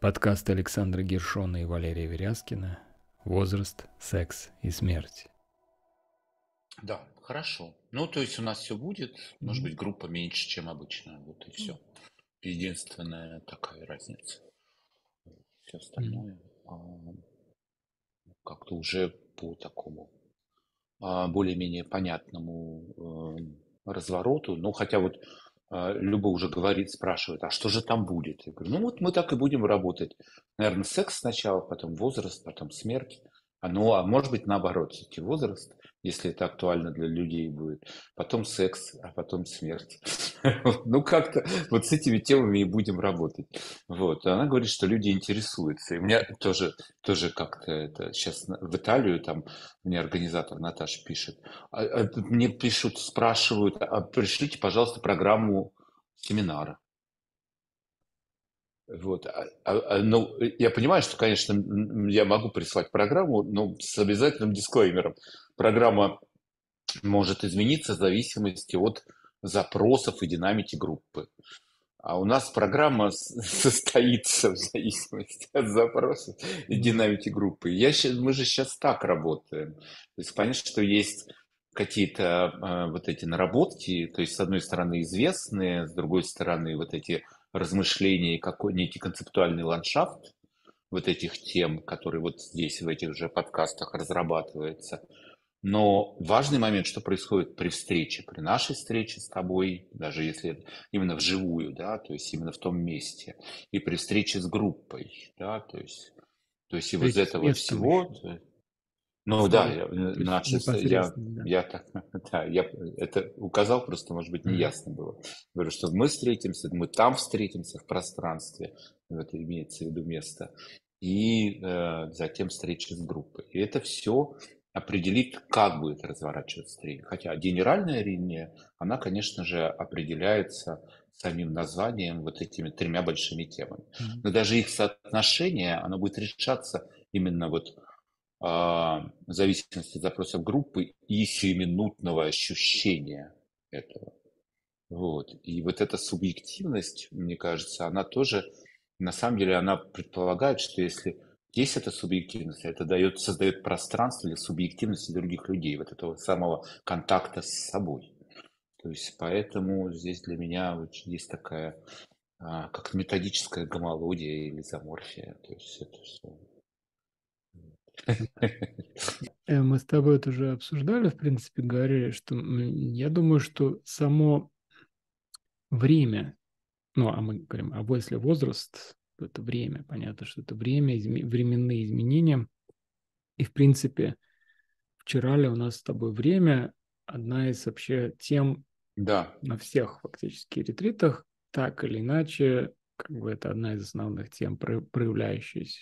Подкаст Александра Гершона и Валерия Верязкина «Возраст, секс и смерть». Да, хорошо. Ну, то есть у нас все будет, может Мгм. быть, группа меньше, чем обычно, вот и все. Единственная такая разница. Все Мгм. остальное как-то уже по такому более-менее понятному развороту. Ну, хотя вот Люба уже говорит, спрашивает, а что же там будет? Я говорю, ну вот мы так и будем работать. Наверное, секс сначала, потом возраст, потом смерть. А может быть наоборот, все-таки возраст, если это актуально для людей будет. Потом секс, а потом смерть. Ну, как-то вот с этими темами и будем работать. Вот. И она говорит, что люди интересуются. И у меня тоже как-то это сейчас в Италию там мне организатор Наташа пишет. Мне пишут, спрашивают, а пришлите, пожалуйста, программу семинара. Вот. Ну, я понимаю, что, конечно, я могу прислать программу, но с обязательным дисклеймером. Программа может измениться в зависимости от запросов и динамики группы. А у нас программа состоится в зависимости от запросов и Мгм. динамики группы. Мы же сейчас так работаем. То есть понятно, что есть какие-то вот эти наработки, то есть с одной стороны известные, с другой стороны вот эти размышления, какой некий концептуальный ландшафт вот этих тем, который вот здесь в этих же подкастах разрабатывается. Но важный момент, что происходит при встрече, при нашей встрече с тобой, даже если это именно вживую, да, то есть именно в том месте, и при встрече с группой, да, то есть и вот из Встреча с этого местом еще. всего, ну да, Цель. То есть наши, непосредственно, да. я так, да, я это указал, просто, может быть, Мгм. неясно было. Говорю, что мы встретимся, мы там встретимся в пространстве, это имеется в виду место, и затем встреча с группой. И это все определит, как будет разворачиваться тренинг. Хотя генеральная линия, она, конечно же, определяется самим названием, вот этими тремя большими темами. Мгм. Но даже их соотношение, оно будет решаться именно вот в зависимости от запросов группы и сиюминутного ощущения этого. Вот. И вот эта субъективность, мне кажется, она тоже, на самом деле, она предполагает, что если есть эта субъективность, это создает пространство для субъективности других людей, вот этого самого контакта с собой. То есть поэтому здесь для меня есть такая как методическая гомология или изоморфия. То есть это все. Мы с тобой это уже обсуждали, в принципе, говорили, что я думаю, что само время, ну, а мы говорим, а если возраст, то это время, понятно, что это время, временные изменения. И, в принципе, вчера ли у нас с тобой время, одна из вообще тем Да, на всех фактически ретритах, так или иначе, как бы это одна из основных тем, проявляющаяся.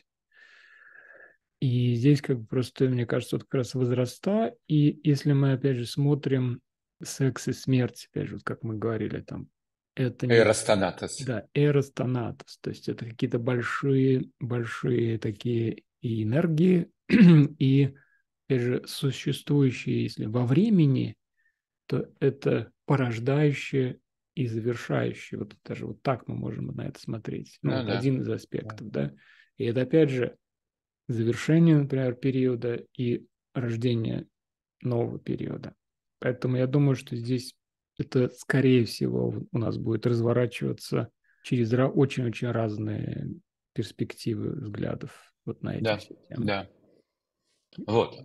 И здесь как бы просто, мне кажется, вот как раз возраста, и если мы опять же смотрим секс и смерть, опять же, вот как мы говорили, там, это не... Эростонатос. Да, эрос тонатос, то есть это какие-то большие, большие такие и энергии, и, опять же, существующие, если во времени, то это порождающее и завершающее. Вот даже вот так мы можем на это смотреть. Ну, Ну вот да. один из Да. аспектов, да. И это, опять же, завершение, например, периода и рождение нового периода. Поэтому я думаю, что здесь это, скорее всего, у нас будет разворачиваться через очень-очень разные перспективы взглядов вот на эти Да, все темы. да. Вот.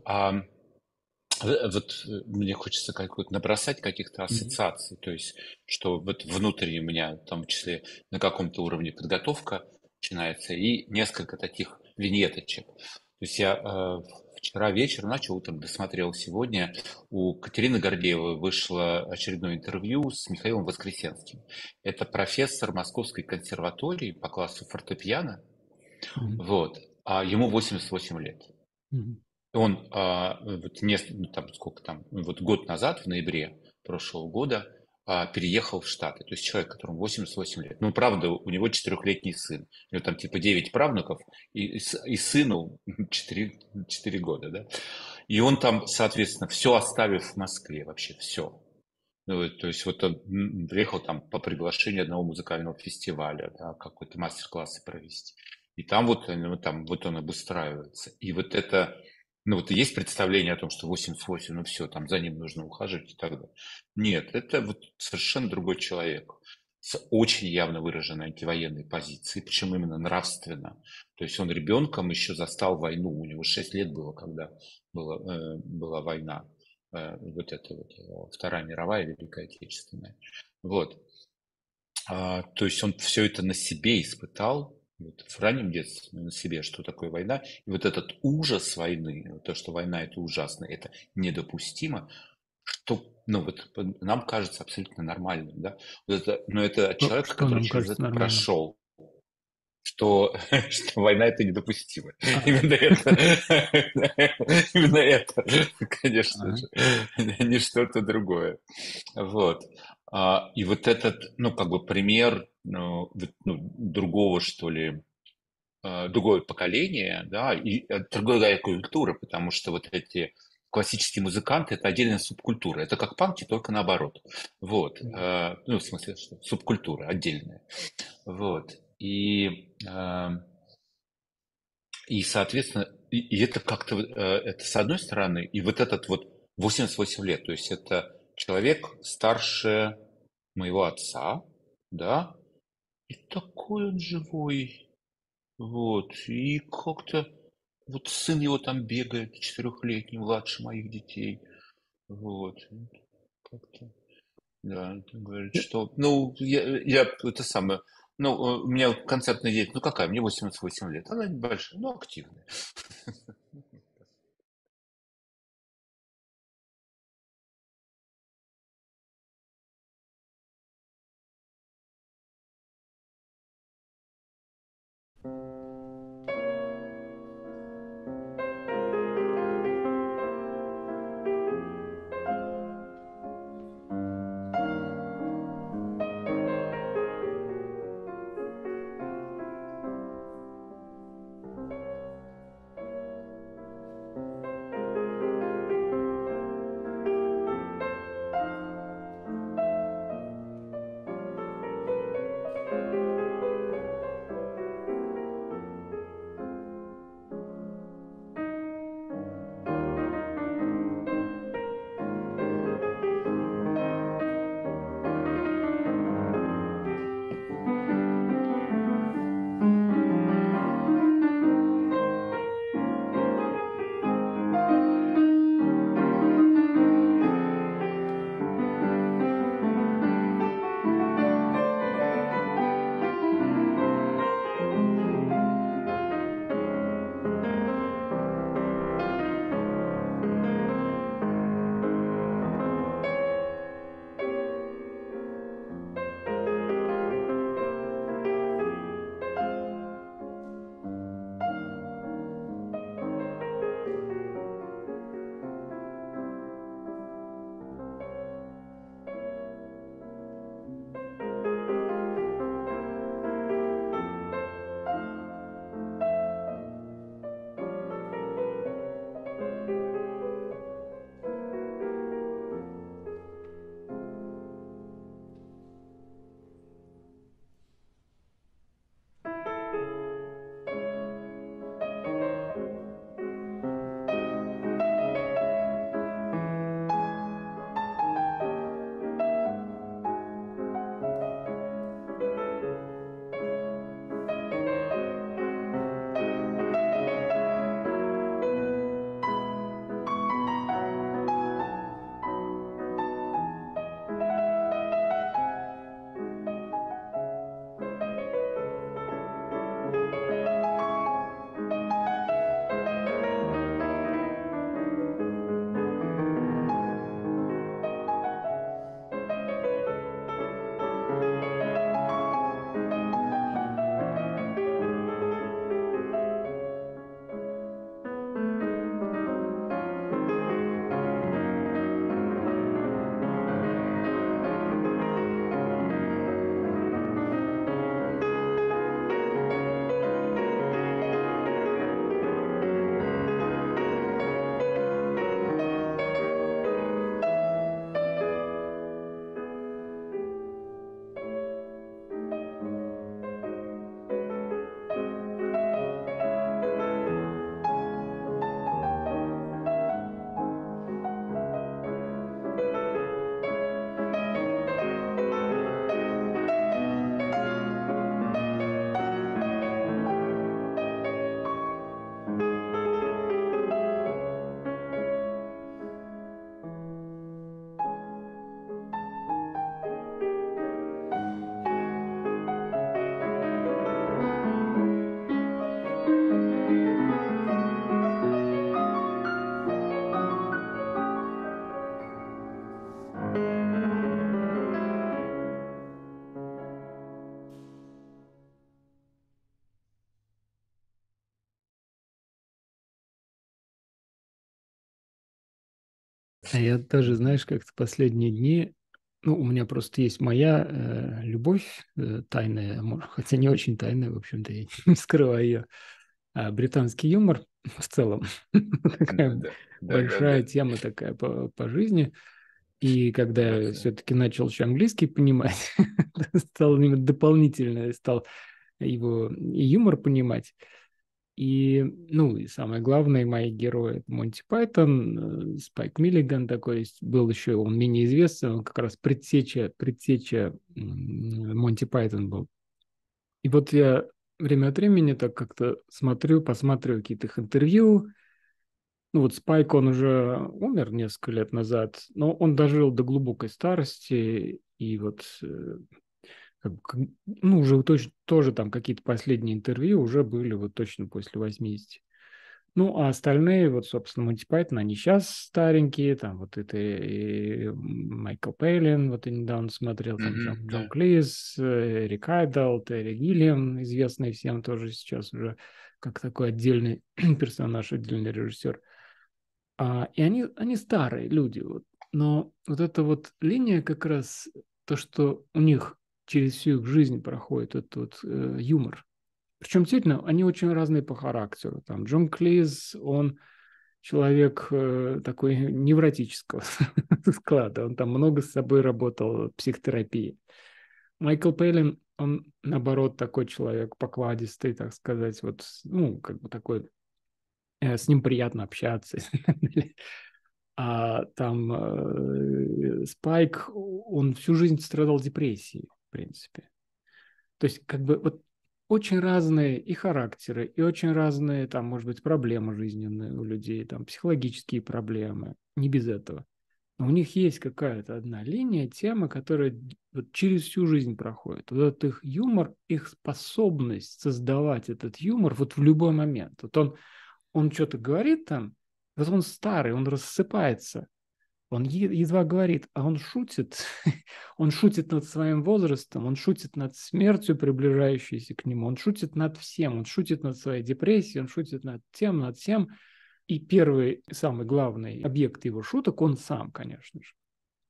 Мне хочется какой-то набросать каких-то Мгм. ассоциаций, то есть, что вот внутренне у меня, в том числе на каком-то уровне подготовка начинается, и несколько таких виньеточек. То есть я вчера вечером начал, утром досмотрел сегодня, у Катерины Гордеевой вышло очередное интервью с Михаилом Воскресенским. Это профессор Московской консерватории по классу фортепиано, Мгм. вот, а ему 88 лет. Мгм. Он ну, там, сколько там, вот год назад, в ноябре прошлого года, переехал в Штаты. То есть человек, которому 88 лет. Ну, правда, у него 4-летний сын. У него там типа 9 правнуков, и сыну 4 года, да. И он там, соответственно, все оставив в Москве, вообще все. Ну, то есть вот он приехал там по приглашению одного музыкального фестиваля, да, какой-то мастер-классы провести. И там вот он обустраивается. И вот это, ну вот есть представление о том, что 88, ну все, там за ним нужно ухаживать и так далее. Нет, это вот совершенно другой человек с очень явно выраженной антивоенной позицией, причем именно нравственно. То есть он ребенком еще застал войну, у него 6 лет было, когда была война, вот эта вот Вторая мировая, Великая Отечественная. Вот. То есть он все это на себе испытал, вот, в раннем детстве на себе, что такое война. И вот этот ужас войны, вот то, что война это ужасно, это недопустимо, что ну, вот, нам кажется абсолютно нормальным. Да? Вот это, но это человек, Что который нам через кажется это нормальным? что, что война это недопустимо. А, Именно это, именно это, конечно ага. же, не что-то другое. Вот. И вот этот, ну, как бы пример другого, что ли, другое поколение, да, и другая культура, потому что вот эти классические музыканты – это отдельная субкультура. Это как панки, только наоборот. Вот. Ну, в смысле, что субкультура отдельная. Вот. И соответственно, и это как-то, это с одной стороны, и вот этот вот 88 лет, то есть это человек старше моего отца, да, и такой он живой, вот, и как-то вот сын его там бегает, 4-летний, младше моих детей, вот, как-то, да, говорит, что, ну, я это самое, ну, у меня вот концертная деятельность, ну какая, мне 88 лет, она небольшая, но активная. А я тоже, знаешь, как-то последние дни, ну, у меня просто есть моя любовь тайная, хотя не очень тайная, в общем-то, я не скрываю ее, британский юмор в целом. Такая Да-да, да-да-да. большая тема такая по жизни. И когда я Ага. все-таки начал еще английский понимать, стал дополнительно, стал его и юмор понимать. И, ну, и самое главное, мои герои — это Монти Пайтон, Спайк Миллиган такой есть, был еще, он менее известный, он как раз предтеча Монти Пайтон был. И вот я время от времени так как-то посматриваю какие-то их интервью. Ну вот Спайк, он уже умер несколько лет назад, но он дожил до глубокой старости, и вот ну, уже тоже там какие-то последние интервью уже были вот точно после 80. Ну, а остальные, вот, собственно, Монти Пайтон, они сейчас старенькие, там вот это и Майкл Пейлин, вот я недавно смотрел, там Джон Да. Клис, Эрик Айдл, Терри Гиллиам, известный всем тоже сейчас уже как такой отдельный персонаж, отдельный режиссер. И они старые люди, вот. Но вот эта вот линия как раз, то, что у них через всю их жизнь проходит этот вот юмор. Причем действительно, они очень разные по характеру. Там Джон Клиз, он человек такой невротического склада. Он там много с собой работал в психотерапии. Майкл Пейлин, он, наоборот, такой человек покладистый, так сказать, вот, ну, как бы такой, с ним приятно общаться. А там Спайк, он всю жизнь страдал депрессией, в принципе. То есть, как бы, вот очень разные и характеры, и очень разные, там, может быть, проблемы жизненные у людей, там, психологические проблемы, не без этого. Но у них есть какая-то одна линия, тема, которая вот через всю жизнь проходит. Вот этот их юмор, их способность создавать этот юмор вот в любой момент. Вот он что-то говорит там, вот он старый, он рассыпается, он едва говорит, а он шутит. Он шутит над своим возрастом, он шутит над смертью, приближающейся к нему, он шутит над всем, он шутит над своей депрессией, он шутит над тем, над всем. И первый, самый главный объект его шуток, он сам, конечно же.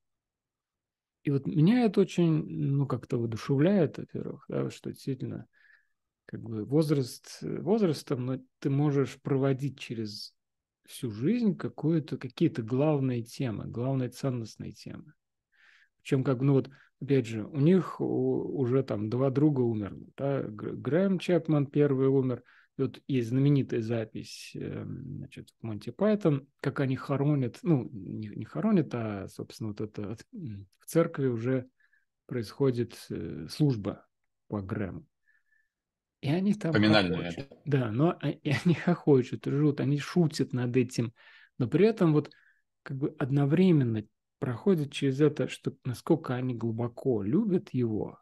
И вот меня это очень, ну, как-то воодушевляет, во-первых, да, что действительно, как бы возрастом, но ты можешь проводить через всю жизнь какие-то главные темы, главные ценностные темы. Причем, как, ну вот, опять же, у них уже там два друга умерли. Да? Грэм Чепман первый умер. И вот есть знаменитая запись, значит, Монти Пайтон, как они хоронят, ну, не хоронят, а, собственно, вот это в церкви уже происходит служба по Грэму. И они там Поминальное, хохочут. да. Да, но и они хохочут, ржут, они шутят над этим. Но при этом вот как бы одновременно проходят через это, что насколько они глубоко любят его,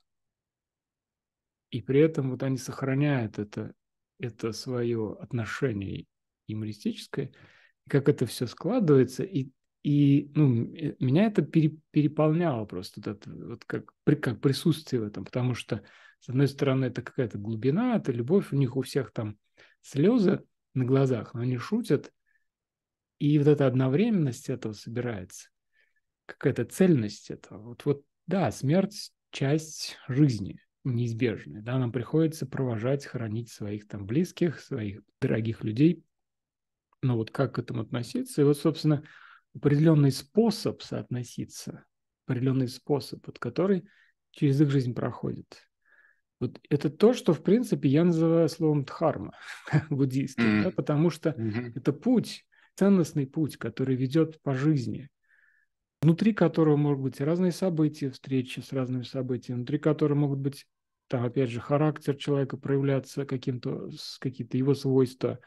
и при этом вот они сохраняют это свое отношение юмористическое, и как это все складывается, и ну, меня это переполняло просто, вот, это, вот как присутствие в этом, потому что, с одной стороны, это какая-то глубина, это любовь, у них у всех там слезы на глазах, но они шутят, и вот эта одновременность этого собирается, какая-то цельность этого. Вот, да, смерть — часть жизни неизбежная, да, нам приходится провожать, хоронить своих там близких, своих дорогих людей, но вот как к этому относиться, и вот, собственно, определенный способ соотноситься, определенный способ, вот, который через их жизнь проходит. Вот это то, что, в принципе, я называю словом дхарма буддийским, да, потому что Мгм. это путь, ценностный путь, который ведет по жизни, внутри которого могут быть разные события, встречи с разными событиями, внутри которого могут быть, там, опять же, характер человека проявляться какие-то его свойства,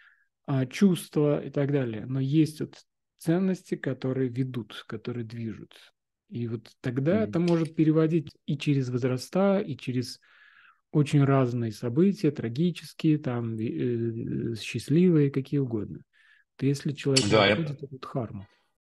чувства и так далее. Но есть вот ценности, которые ведут, которые движут. И вот тогда это Мгм. может переводить и через возраста, и через очень разные события, трагические, там, счастливые, какие угодно. То если человек Да, находит эту дхарму.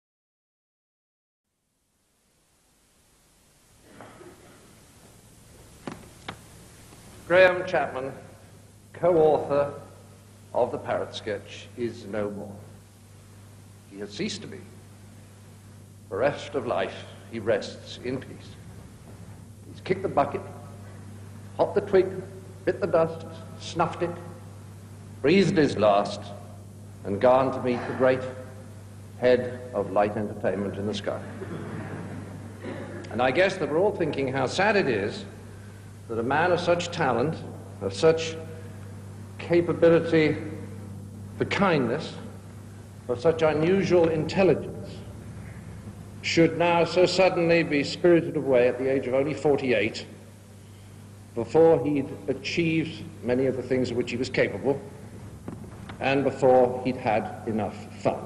Graham Chapman, co-author of The Parrot Sketch, is no more. He has ceased to be. the rest of life he rests in peace. He's kicked the bucket, hopped the twig, bit the dust, snuffed it, breathed his last, and gone to meet the great head of light entertainment in the sky. And I guess that we're all thinking how sad it is that a man of such talent, of such capability for kindness, of such unusual intelligence, should now so suddenly be spirited away at the age of only 48, before he'd achieved many of the things of which he was capable, and before he'd had enough fun.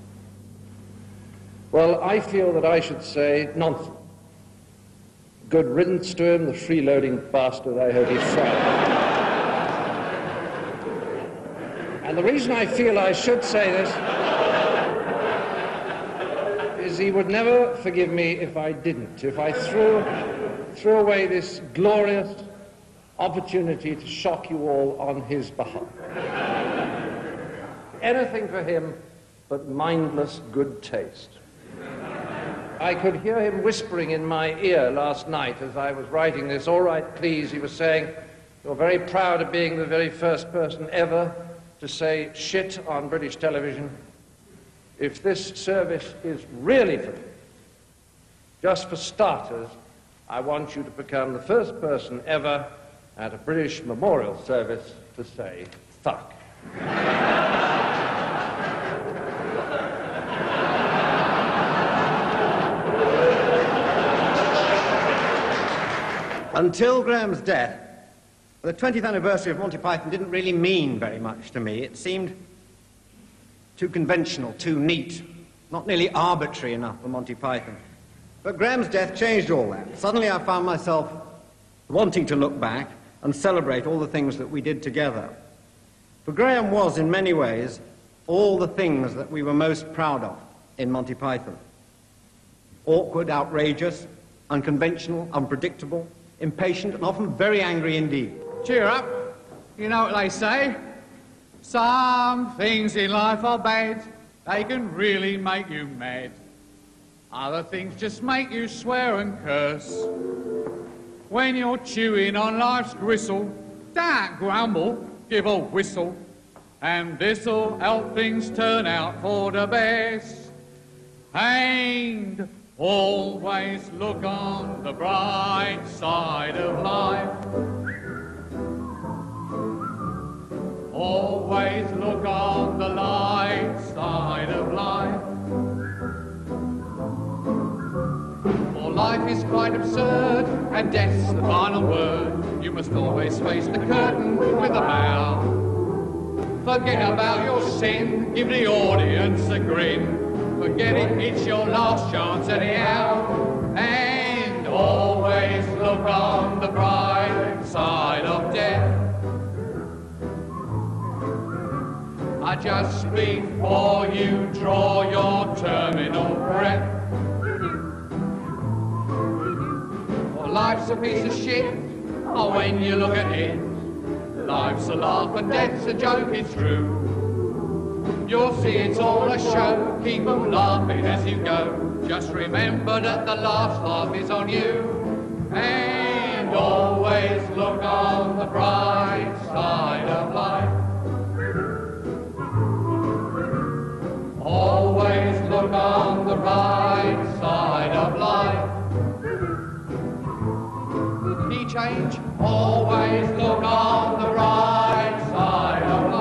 Well, I feel that I should say nonsense. Good riddance to him, the freeloading bastard. I hope he's fried. And the reason I feel I should say this is he would never forgive me if I didn't, if I threw away this glorious opportunity to shock you all on his behalf. Anything for him but mindless good taste. I could hear him whispering in my ear last night as I was writing this. All right, please, he was saying, you're very proud of being the very first person ever to say shit on British television. If this service is really for me, just for starters, I want you to become the first person ever at a British memorial service to say fuck. Until Graham's death, the 20th anniversary of Monty Python didn't really mean very much to me. It seemed too conventional, too neat, not nearly arbitrary enough for Monty Python. But Graham's death changed all that. Suddenly I found myself wanting to look back and celebrate all the things that we did together. For Graham was, in many ways, all the things that we were most proud of in Monty Python. Awkward, outrageous, unconventional, unpredictable, impatient, and often very angry indeed. Cheer up. You know what they say. Some things in life are bad. They can really make you mad. Other things just make you swear and curse. When you're chewing on life's gristle, don't grumble, give a whistle. And this'll help things turn out for the best. And always look on the bright side of life. Always look on the light side of life. For life is quite absurd, and death's the final word. You must always face the curtain with a bow. Forget about your sin, give the audience a grin. Forget it, it's your last chance anyhow. And always look on the bright side of death. Just before you draw your terminal breath. Well, life's a piece of shit, oh, when you look at it. Life's a laugh and death's a joke, it's true. You'll see it's all a show, keep 'em laughing as you go. Just remember that the last laugh is on you. And always look on the bright side of life. Always look on the right side of life. Key change, always look on the right side of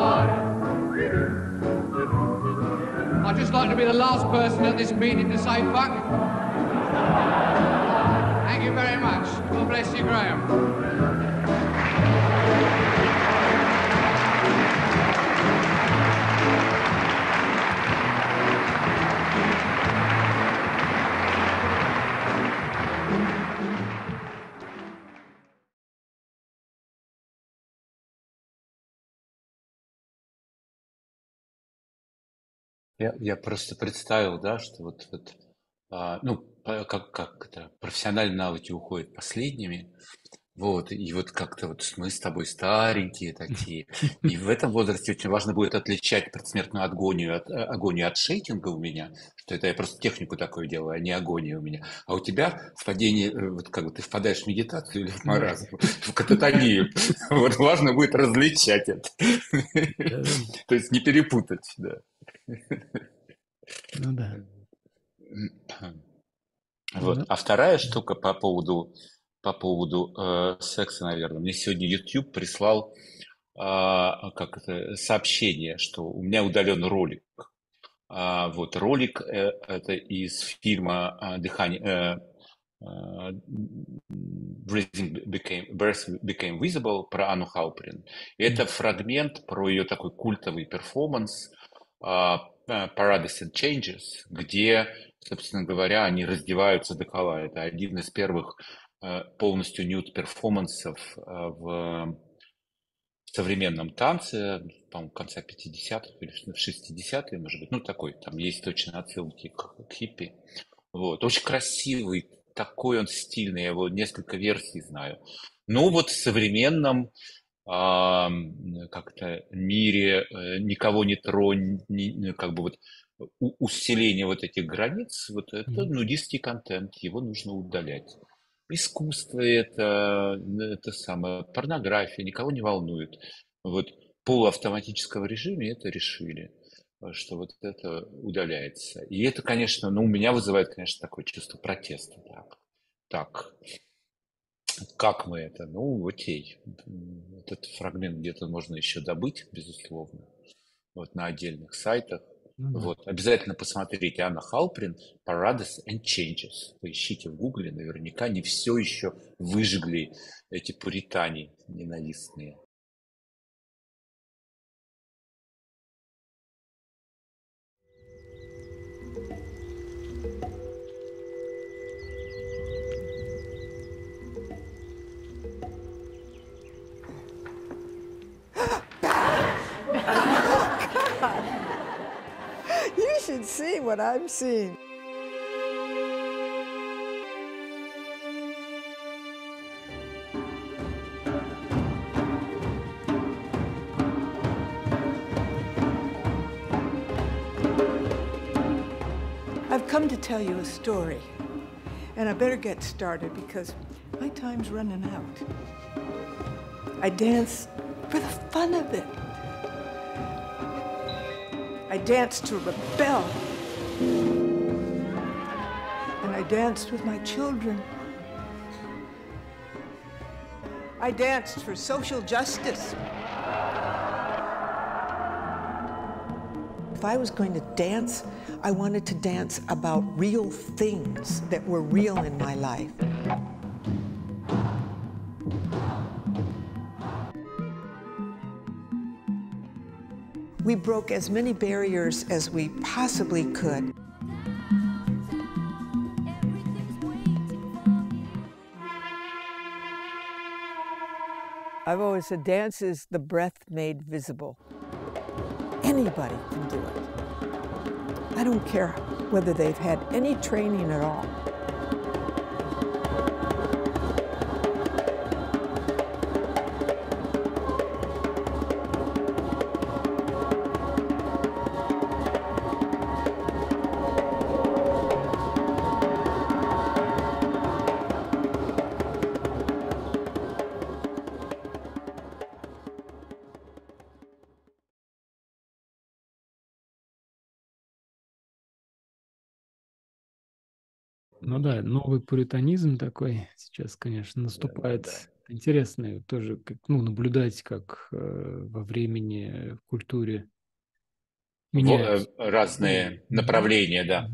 life. I'd just like to be the last person at this meeting to say fuck. Thank you very much. God bless you, Graham. Я просто представил, да, что как это, профессиональные навыки уходят последними. Вот, и вот как-то вот мы с тобой старенькие такие. И в этом возрасте очень важно будет отличать предсмертную агонию от шейкинга у меня, что это я просто технику такую делаю, а не агонию у меня. А у тебя впадение, вот как бы ты впадаешь в медитацию или в Да. маразм, в кататонию. Вот важно будет различать это. Да-да. То есть не перепутать, да. Ну да. Вот. Ну, А вторая штука по поводу секса, наверное. Мне сегодня YouTube прислал как это, сообщение, что у меня удален ролик. Вот ролик это из фильма «Дыхание», Breath Became Visible про Анну Халприн. Это фрагмент про ее такой культовый перформанс Paradise and Changes, где, собственно говоря, они раздеваются догола. Это один из первых полностью нюд-перформансов в современном танце, по-моему, конца 50-х или в 60-е, может быть. Ну, такой, там есть точно отсылки к хиппи. Вот. Очень красивый, такой он стильный, я его несколько версий знаю. Ну, вот в современном как-то мире никого не тронь, как бы вот усиление вот этих границ, вот это нудистский контент, его нужно удалять. Искусство это самое, порнография, никого не волнует. Вот в полуавтоматическом режиме это решили, что вот это удаляется. И это, конечно, ну, у меня вызывает, конечно, такое чувство протеста. Так, как мы это? Ну, окей. Этот фрагмент где-то можно еще добыть, безусловно, вот на отдельных сайтах. ну да. Вот. Обязательно посмотрите Анна Халприн Paradise and Changes. Поищите в гугле, наверняка не все еще выжгли эти пуритане ненавистные. You should see what I'm seeing. I've come to tell you a story, and I better get started because my time's running out. I dance for the fun of it. I danced to rebel. And I danced with my children. I danced for social justice. If I was going to dance, I wanted to dance about real things that were real in my life. We broke as many barriers as we possibly could. I've always said dance is the breath made visible. Anybody can do it. I don't care whether they've had any training at all. Ну да, новый пуританизм такой сейчас, конечно, наступает. Да. Интересный тоже, как, ну, наблюдать, как во времени, в культуре меняются. Разные направления, да.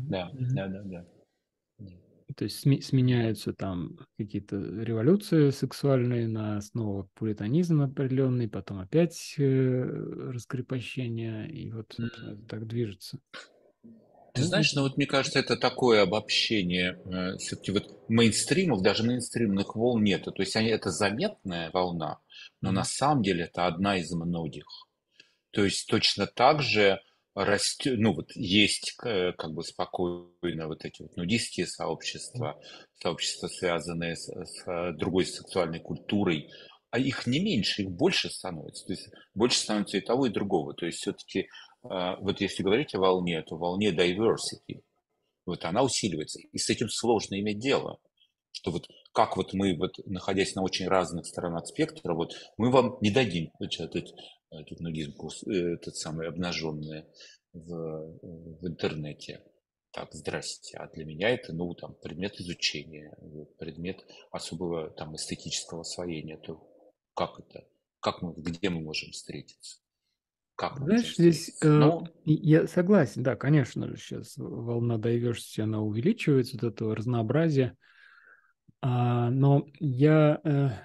То есть сменяются там какие-то революции сексуальные на основу пуританизма определенный, потом опять раскрепощение, и вот так движется. Ты знаешь, ну вот мне кажется, это такое обобщение все-таки вот мейнстримов, даже мейнстримных волн нету. То есть это заметная волна, но на самом деле это одна из многих. То есть точно так же растет, ну вот есть как бы спокойно вот эти вот нудистские сообщества, сообщества, связанные с другой сексуальной культурой, а их не меньше, их больше становится. То есть больше становится и того, и другого. То есть все-таки вот если говорить о волне, то волне diversity, вот она усиливается. И с этим сложно иметь дело. Что вот как вот мы, вот, находясь на очень разных сторонах спектра, вот мы вам не дадим этот нудизм, этот самый обнаженный в интернете. Так, здрасте. А для меня это, ну, там, предмет изучения, вот, предмет особого там эстетического освоения. То как это? Как мы, где мы можем встретиться? Как мы можем Знаешь, здесь встретиться? Но я согласен, да, конечно же, сейчас волна diversity, она увеличивается, вот этого разнообразия. Но я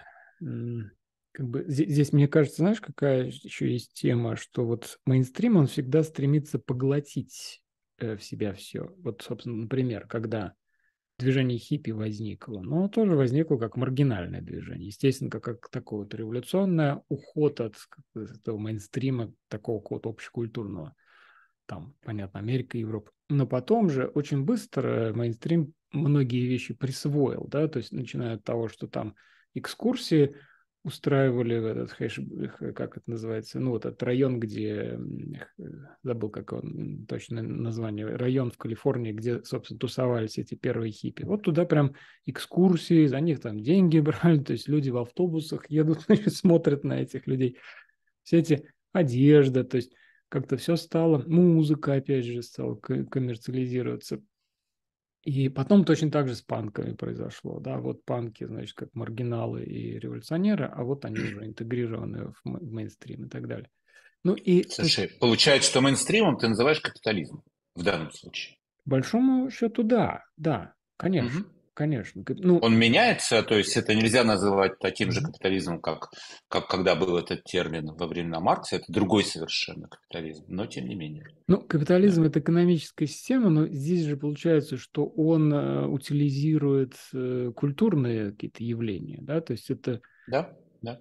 как бы здесь, мне кажется, знаешь, какая еще есть тема, что вот мейнстрим, он всегда стремится поглотить в себя все. Вот, собственно, например, когда движение хиппи возникло, но оно тоже возникло как маргинальное движение. Естественно, как такое вот революционное уход от этого мейнстрима, такого какого-то общекультурного. Там, понятно, Америка, Европа. Но потом же очень быстро мейнстрим многие вещи присвоил, да, то есть начиная от того, что там экскурсии устраивали в этот как это называется, ну вот этот район, где, забыл, как он, точное название, район в Калифорнии, где, собственно, тусовались эти первые хиппи. Вот туда прям экскурсии, за них там деньги брали, то есть люди в автобусах едут, значит, смотрят на этих людей. Все эти одежда, то есть как-то все стало, музыка, опять же, стала коммерциализироваться. И потом точно так же с панками произошло, да, вот панки, значит, как маргиналы и революционеры, а вот они уже интегрированы в мейнстрим и так далее. Ну и, то есть, слушай, получается, что мейнстримом ты называешь капитализм в данном случае. по большому счету, да, конечно, Мгм. конечно. Ну, Он меняется, то есть это нельзя называть таким же мгм. капитализмом, как когда был этот термин во времена Маркса. Это другой совершенно капитализм, но тем не менее. Ну, Да, капитализм – это экономическая система, но здесь же получается, что он утилизирует культурные какие-то явления, да, то есть это, да, да.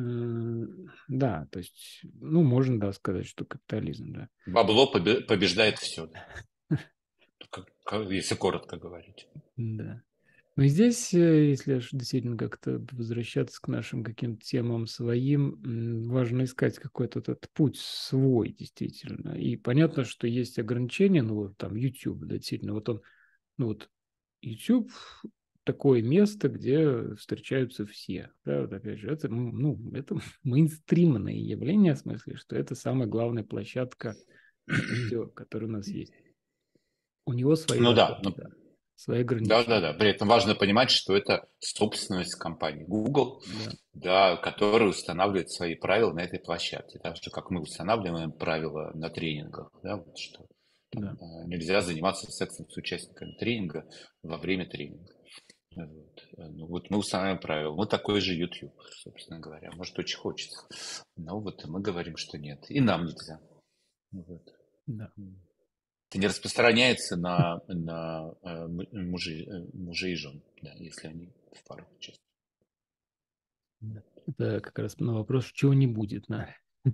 да, то есть, ну, можно, да, сказать, что капитализм, да. Бабло побеждает все, если коротко говорить. Да. Но и здесь, если аж действительно как-то возвращаться к нашим каким-то темам своим, важно искать какой-то этот путь свой, действительно. И понятно, что есть ограничения, ну, вот там YouTube, да, действительно, вот он, ну, вот YouTube такое место, где встречаются все. Да, вот опять же, это, ну, это мейнстримное явление, в смысле, что это самая главная площадка видео, которая у нас есть. У него свои Ну да, вопросы, ну, да, свои да, ограничения. да, да. При этом важно понимать, что это собственность компании Google, Да, да, которая устанавливает свои правила на этой площадке. Так же, как мы устанавливаем правила на тренингах, да, вот что там, да. нельзя заниматься сексом с участниками тренинга во время тренинга. Вот. Ну, вот мы устанавливаем правила. Мы такой же YouTube, собственно говоря. Может, очень хочется. Но вот мы говорим, что нет. И нам нельзя. Вот. Да. Это не распространяется на мужей и жен, да, если они в парах участвуют. Да. Это как раз на вопрос, чего не будет на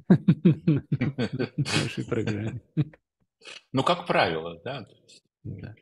нашей программе. Ну, как правило, да. Да.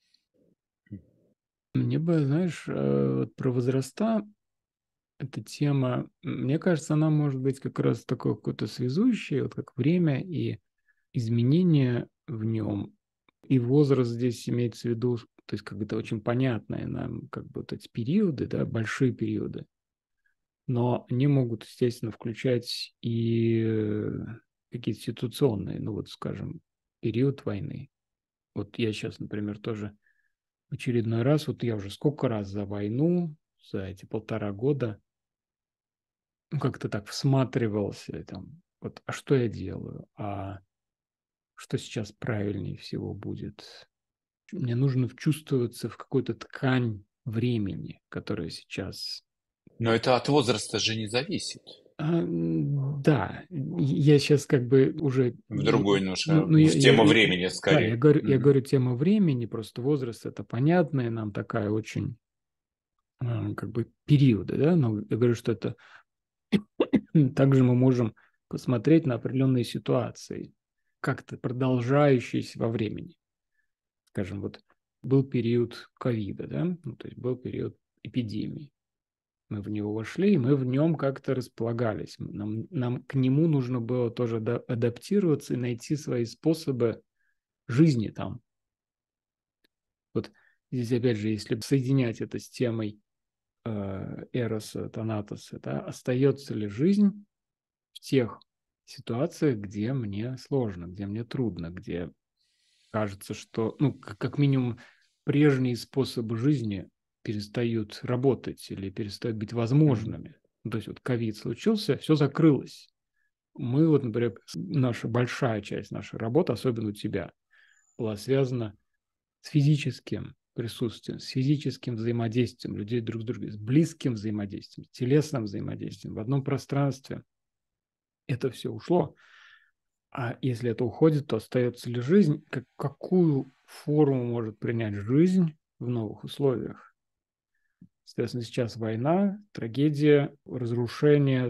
Мне бы, знаешь, вот про возраста эта тема, мне кажется, она может быть как раз такой какой-то связующей, вот как время и изменения в нем. И возраст здесь имеется в виду, то есть как это очень понятное нам, как бы вот эти периоды, да, большие периоды. Но они могут, естественно, включать и какие-то ситуационные, ну вот, скажем, период войны. Вот я сейчас, например, тоже в очередной раз, вот я уже сколько раз за войну, за эти 1,5 года, ну, как-то так всматривался, там, вот, а что я делаю, а что сейчас правильнее всего будет. Мне нужно вчувствоваться в какую-то ткань времени, которая сейчас. Но это от возраста же не зависит. Да, я сейчас как бы уже, В другой немножко, ну, в тему я, времени да, скорее. я Мгм. говорю тема времени, просто возраст это понятная нам такая очень как бы периоды, да, но я говорю, что это также мы можем посмотреть на определенные ситуации, как-то продолжающееся во времени. Скажем, вот был период ковида, да, ну, то есть был период эпидемии. Мы в него вошли, и мы в нем как-то располагались. Нам к нему нужно было тоже адаптироваться и найти свои способы жизни там. Вот здесь, опять же, если соединять это с темой эроса, танатоса, да, остается ли жизнь в тех ситуациях, где мне сложно, где мне трудно, где кажется, что, ну, как минимум, прежние способы жизни перестают работать или перестают быть возможными. Ну, то есть вот ковид случился, все закрылось. Мы вот, например, наша большая часть нашей работы, особенно у тебя, была связана с физическим присутствием, с физическим взаимодействием людей друг с другом, с близким взаимодействием, с телесным взаимодействием в одном пространстве. Это все ушло. А если это уходит, то остается ли жизнь? Какую форму может принять жизнь в новых условиях? Соответственно, сейчас война, трагедия, разрушение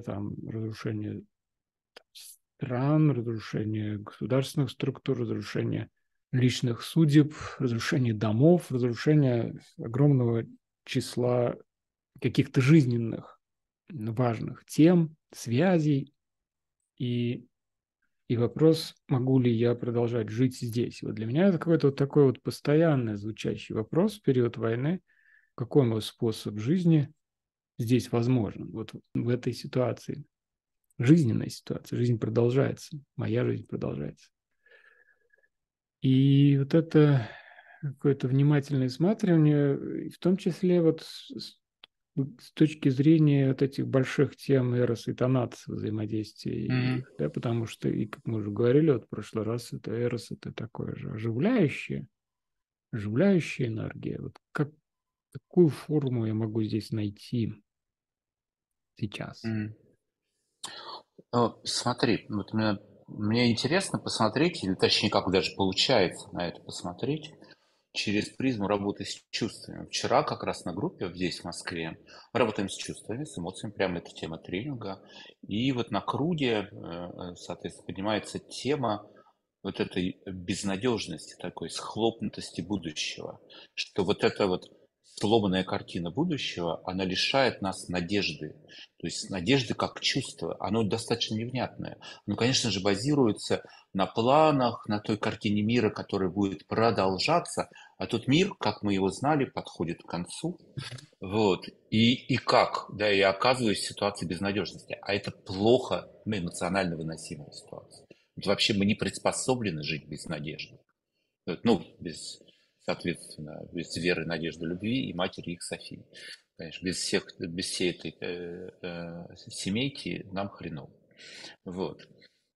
стран, разрушение государственных структур, разрушение личных судеб, разрушение домов, разрушение огромного числа каких-то жизненных важных тем, связей. И вопрос, могу ли я продолжать жить здесь. Вот для меня это какой-то вот такой вот постоянно звучащий вопрос в период войны. Какой мой способ жизни здесь возможен? Вот в этой ситуации, жизненной ситуации. Жизнь продолжается, моя жизнь продолжается. И вот это какое-то внимательное смотрение, в том числе вот с точки зрения вот этих больших тем Эрос и Танатос взаимодействия, да, потому что, и как мы уже говорили вот в прошлый раз, это Эрос, это такое же оживляющая энергия. Вот какую форму я могу здесь найти сейчас? Ну, смотри, вот мне интересно посмотреть, или точнее, как даже получается на это посмотреть, через призму работы с чувствами. Вчера как раз на группе здесь, в Москве, мы работаем с чувствами, с эмоциями, прямо это тема тренинга. И вот на круге, соответственно, поднимается тема вот этой безнадежности, такой схлопнутости будущего. Что вот эта вот сломанная картина будущего, она лишает нас надежды. То есть надежды как чувство, оно достаточно невнятное. Оно, конечно же, базируется на планах, на той картине мира, которая будет продолжаться, а тот мир, как мы его знали, подходит к концу. Вот. И как? Да, я оказываюсь в ситуации безнадежности. А это плохо, эмоционально выносимая ситуация. Вот вообще мы не приспособлены жить без надежды. Ну, соответственно, без веры, надежды, любви и матери их Софии. Конечно, без всей этой семейки нам хреново. Вот.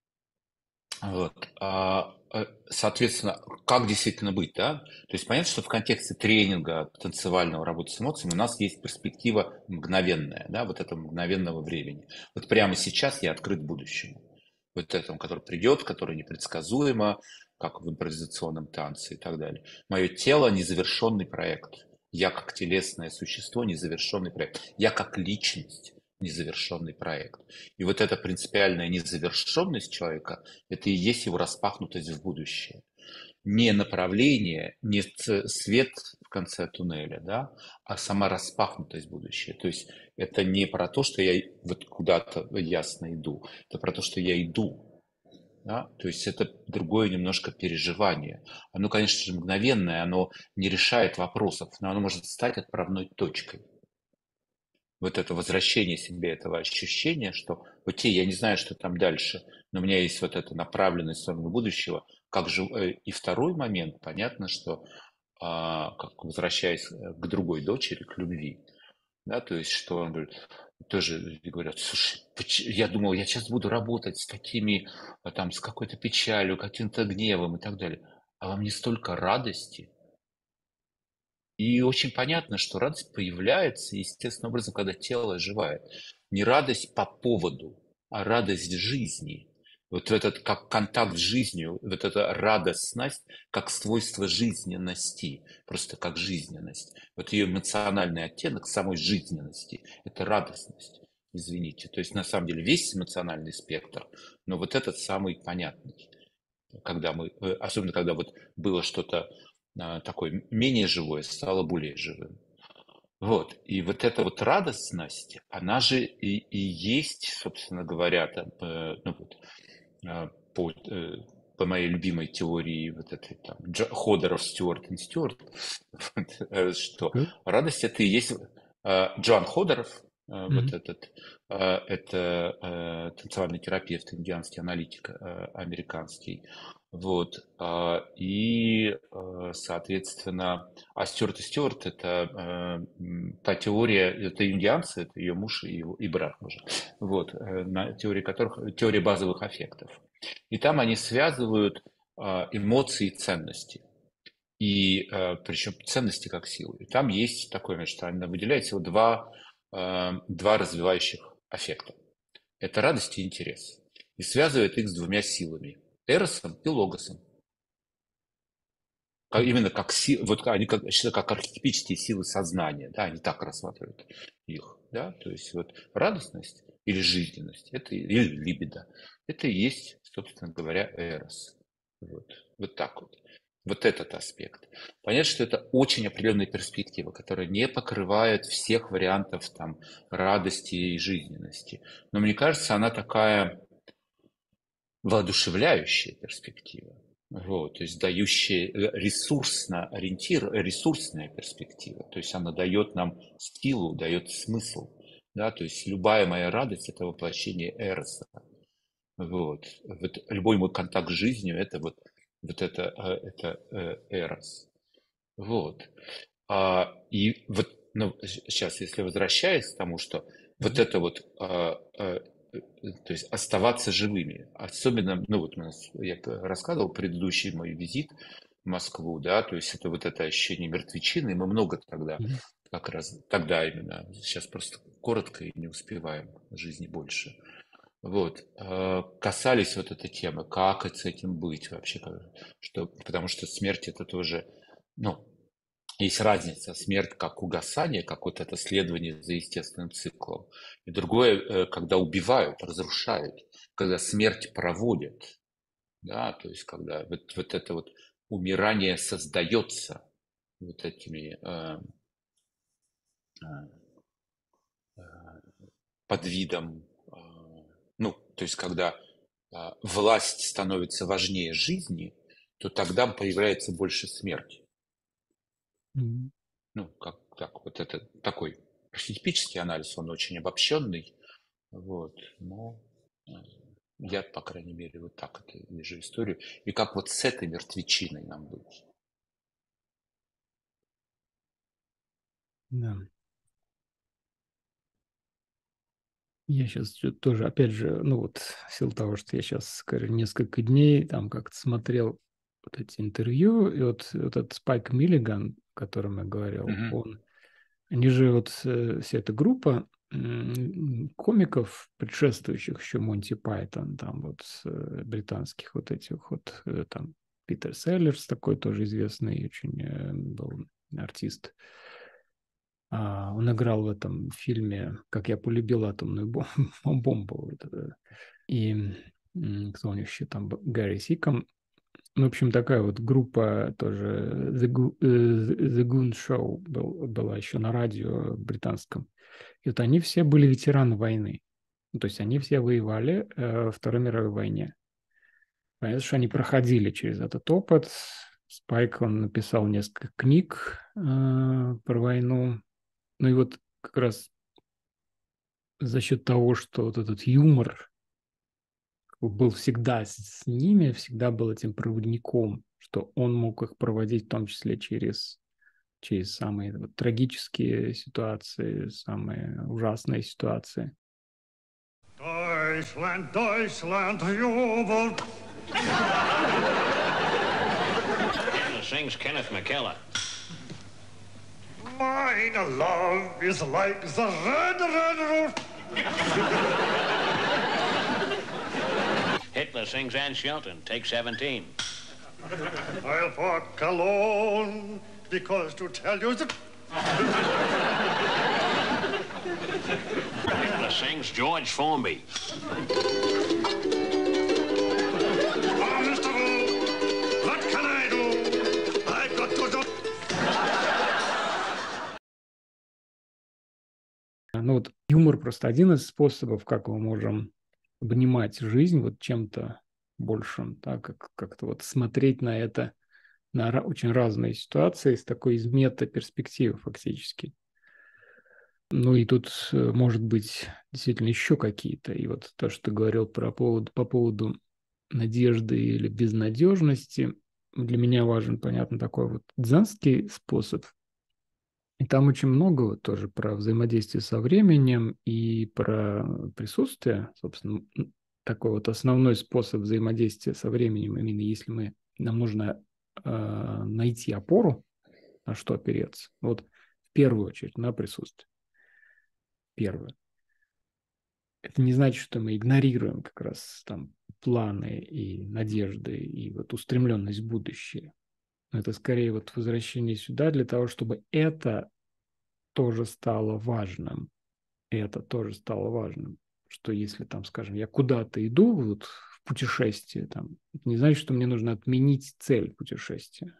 Соответственно, как действительно быть, да? То есть понятно, что в контексте тренинга потенциального работы с эмоциями у нас есть перспектива мгновенная, да, вот этого мгновенного времени. Вот прямо сейчас я открыт будущему. Вот этому, который придет, который непредсказуемо, как в импровизационном танце и так далее. Мое тело – незавершенный проект. Я как телесное существо – незавершенный проект. Я как личность – незавершенный проект. И вот эта принципиальная незавершенность человека – это и есть его распахнутость в будущее. Не направление, не свет в конце туннеля, да, а сама распахнутость будущее. То есть это не про то, что я вот куда-то ясно иду, это про то, что я иду. Да? То есть это другое немножко переживание. Оно, конечно же, мгновенное, оно не решает вопросов, но оно может стать отправной точкой. Вот это возвращение себе этого ощущения, что окей, я не знаю, что там дальше, но у меня есть вот эта направленность в сторону будущего. Как же и второй момент, понятно, что как возвращаясь к другой дочери, к любви, да, то есть что он говорит, тоже говорят, слушай, я думал, я сейчас буду работать с такими, там, с какой-то печалью, каким-то гневом и так далее, а во мне столько радости. И очень понятно, что радость появляется естественным образом, когда тело оживает. Не радость по поводу, а радость жизни. Вот этот как контакт с жизнью, вот эта радостность, как свойство жизненности, просто как жизненность. Вот ее эмоциональный оттенок самой жизненности – это радостность, извините. То есть на самом деле весь эмоциональный спектр, но вот этот самый понятный. когда особенно когда вот было что-то такое менее живое, стало более живым. Вот. И вот эта вот радостность, она же и есть, собственно говоря, по моей любимой теории вот этой там Ходоров, Стюарт и Стюарт, что радость это и есть Джоан Ходоров, вот этот, это танцевальный терапевт, индианский аналитик американский. Вот. И, соответственно, Стюарт и Стюарт это та теория, это индианцы, это ее муж и брат уже. Вот. На теория базовых аффектов. И там они связывают эмоции и ценности. И причем ценности как силы. И там есть такое, что она выделяет всего два развивающих аффекта. Это радость и интерес. И связывает их с двумя силами. Эросом и логосом. Именно как силы, вот они считают как архетипические силы сознания, да, они так рассматривают их, да, то есть вот радостность или жизненность, это или либидо, это и есть, собственно говоря, эрос. Вот так вот. Вот этот аспект. Понятно, что это очень определенная перспектива, которая не покрывает всех вариантов там радости и жизненности. Но мне кажется, она такая воодушевляющая перспектива, вот, то есть дающая ресурсная перспектива, то есть она дает нам силу, дает смысл, да, то есть любая моя радость это воплощение эроса, вот, любой мой контакт с жизнью это это эрос, вот, и вот, сейчас, если возвращаясь к тому, что вот это вот то есть оставаться живыми. Особенно, я рассказывал предыдущий мой визит в Москву, да, то есть это вот это ощущение мертвечины, и мы много тогда, как раз тогда именно, сейчас просто коротко и не успеваем, жизни больше. Вот, касались вот этой темы, как с этим быть вообще, потому что смерть это тоже, есть разница, смерть как угасание, как вот это следование за естественным циклом. И другое, когда убивают, разрушают, когда смерть проводят. Да, то есть когда вот это вот умирание создается вот этими под видом, то есть когда власть становится важнее жизни, то тогда появляется больше смерти. Вот это такой архетипический анализ, он очень обобщенный, вот, но я, по крайней мере, вот так это вижу историю, и как вот с этой мертвечиной нам быть. Да. Я сейчас тоже, опять же, в силу того, что я сейчас, скажем, несколько дней там как-то смотрел вот эти интервью, и вот этот Спайк Миллиган, о котором я говорил, они же вся эта группа комиков, предшествующих еще Монти Пайтон, там британских этих там Питер Селлерс, такой тоже известный очень был артист. Он играл в этом фильме «Как я полюбил атомную бомбу». И кто у них еще там? Гарри Сиком. В общем, такая вот группа тоже The Goon Show была еще на радио британском. И вот они все были ветераны войны. То есть они все воевали во Второй мировой войне. Понятно, что они проходили через этот опыт. Спайк, он написал несколько книг про войну. Ну и вот как раз за счет того, что вот этот юмор был всегда с ними, всегда был этим проводником, что он мог их проводить в том числе через самые трагические ситуации, самые ужасные ситуации. Deutschland, Deutschland jubelt. Sings Kenneth McKellar. Mine love is like the red roof. Hitler sings Ann Shelton, take 17. I'll walk alone because to tell you the... Hitler sings George Formby. Honest of all, юмор просто один из способов, как мы можем обнимать жизнь вот чем-то большим, да, как-то вот смотреть на это, на очень разные ситуации с такой из мета-перспективы фактически. Ну и тут может быть действительно еще какие-то. И вот то, что ты говорил по поводу надежды или безнадежности, для меня важен, понятно, такой вот дзенский способ. И там очень много вот тоже про взаимодействие со временем и про присутствие, собственно, такой вот основной способ взаимодействия со временем, именно если нам нужно найти опору, на что опереться. Вот в первую очередь на присутствие. Первое. Это не значит, что мы игнорируем как раз там планы и надежды и вот устремленность в будущее. Но это скорее вот возвращение сюда для того, чтобы это тоже стало важным. И это тоже стало важным. Что если там, скажем, я куда-то иду вот в путешествие, там, это не значит, что мне нужно отменить цель путешествия.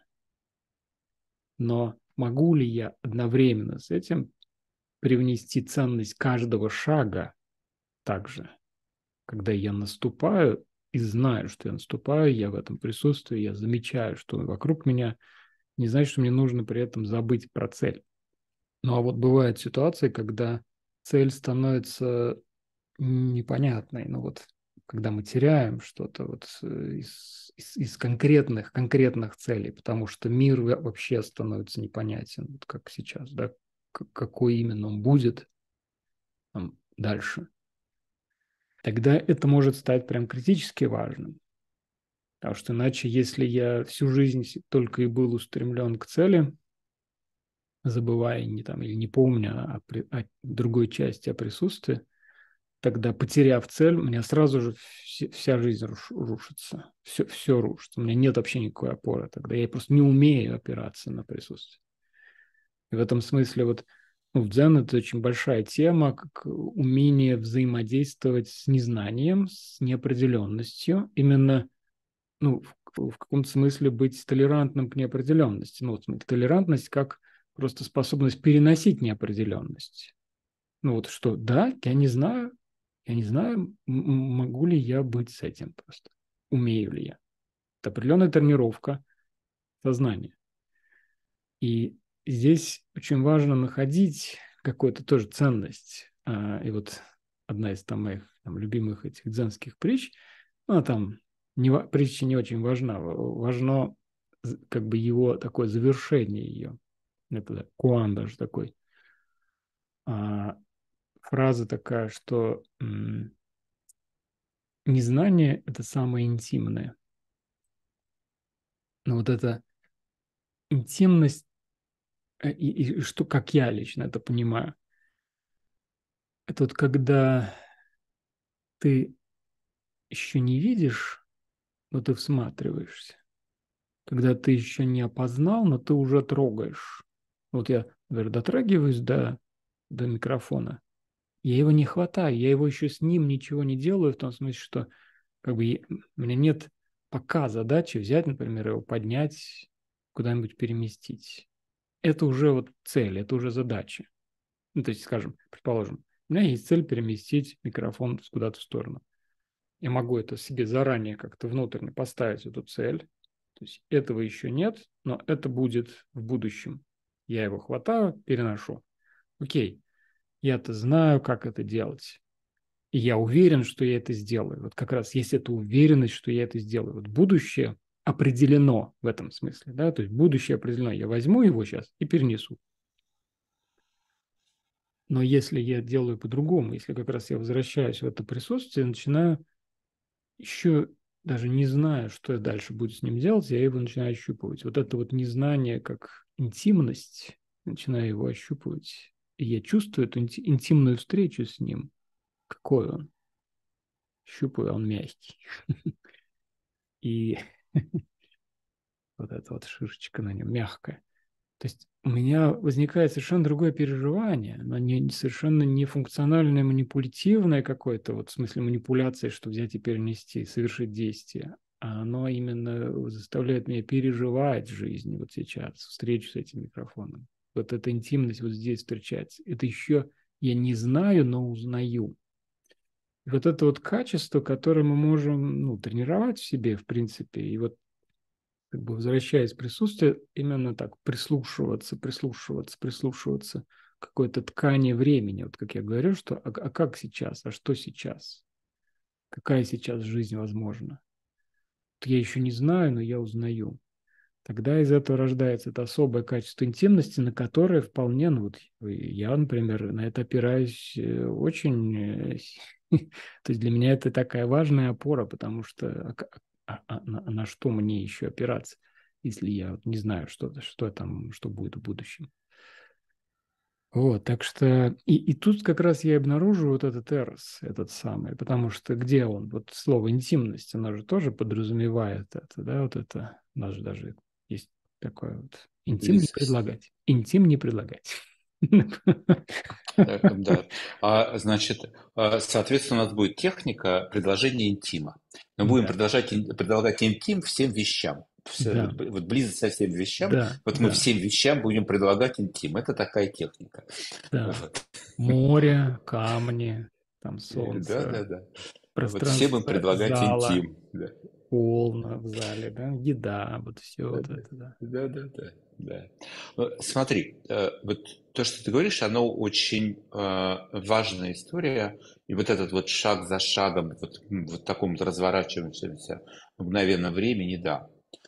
Но могу ли я одновременно с этим привнести ценность каждого шага также, когда я наступаю и знаю, что я наступаю, я в этом присутствую, я замечаю, что вокруг меня, не значит, что мне нужно при этом забыть про цель. Ну а вот бывают ситуации, когда цель становится непонятной. Ну вот когда мы теряем что-то вот из конкретных целей, потому что мир вообще становится непонятен, вот как сейчас, да, какой именно он будет там, дальше. Тогда это может стать прям критически важным. Потому что иначе, если я всю жизнь только и был устремлен к цели, забывая не там, или не помня о другой части, о присутствии, тогда, потеряв цель, у меня сразу же вся жизнь рушится. Все рушится. У меня нет вообще никакой опоры. Тогда я просто не умею опираться на присутствие. И в этом смысле вот в дзен это очень большая тема, как умение взаимодействовать с незнанием, с неопределенностью. Именно в каком-то смысле быть толерантным к неопределенности. Ну, вот толерантность как просто способность переносить неопределенность. Ну вот что, да, я не знаю, могу ли я быть с этим просто, умею ли я. Это определенная тренировка сознания. И здесь очень важно находить какую-то тоже ценность. И вот одна из там моих любимых этих дзенских притч, она там притча не очень важна, важно как бы его такое завершение ее. Это куан даже такой. Фраза такая, что незнание – это самое интимное. Но вот эта интимность, и что, как я лично это понимаю, это вот когда ты еще не видишь, но ты всматриваешься. Когда ты еще не опознал, но ты уже трогаешь. Вот я, например, дотрагиваюсь до микрофона, я его не хватаю, я его еще с ним ничего не делаю, в том смысле, что как бы у меня нет пока задачи взять, например, его поднять, куда-нибудь переместить. Это уже вот цель, это уже задача. Ну, то есть, скажем, предположим, у меня есть цель переместить микрофон куда-то в сторону. Я могу это себе заранее как-то внутренне поставить, эту цель. То есть этого еще нет, но это будет в будущем. Я его хватаю, переношу. Окей, я-то знаю, как это делать. И я уверен, что я это сделаю. Вот как раз есть эта уверенность, что я это сделаю. Вот будущее определено в этом смысле. Да? То есть будущее определено. Я возьму его сейчас и перенесу. Но если я делаю по-другому, если как раз я возвращаюсь в это присутствие, начинаю еще, даже не зная, что я дальше буду с ним делать, я его начинаю ощупывать. Вот это вот незнание как интимность, начинаю его ощупывать. И я чувствую эту интимную встречу с ним. Какой он? Щупаю, он мягкий. И вот эта вот шишечка на нем мягкая. То есть у меня возникает совершенно другое переживание, но совершенно не функциональное, манипулятивное какое-то, вот в смысле манипуляции, что взять и перенести, совершить действие. А оно именно заставляет меня переживать жизнь вот сейчас, встречу с этим микрофоном. Вот эта интимность вот здесь встречается. Это еще Я не знаю, но узнаю. И вот это вот качество, которое мы можем тренировать в себе, в принципе, и вот как бы возвращаясь к присутствию, именно так прислушиваться к какой-то ткани времени. Вот как я говорю, что а как сейчас, а что сейчас? Какая сейчас жизнь возможна? Я еще не знаю, но я узнаю. Тогда из этого рождается это особое качество интимности, на которое вполне, я, например, на это опираюсь очень. То есть для меня это такая важная опора, потому что на что мне еще опираться, если я не знаю, что будет в будущем. Вот, так что и тут как раз я обнаруживаю вот этот эрос, этот самый, потому что где он? Вот слово интимность, оно же тоже подразумевает это, да, вот это, у нас же даже есть такое вот интим не предлагать. Интим не предлагать. Да. Значит, соответственно, у нас будет техника предложения интима. Мы будем предлагать интим всем вещам. Вот близость со всеми вещами. Мы всем вещам будем предлагать интим. Это такая техника. Да. Море, камни, там солнце. Да. Пространство всем им предлагать зала, интим. Да. Полно в зале, да, еда, вот все вот это, да. Да. Смотри, вот то, что ты говоришь, оно очень важная история, и вот этот вот шаг за шагом, вот таком вот разворачивающемся мгновенно времени, да.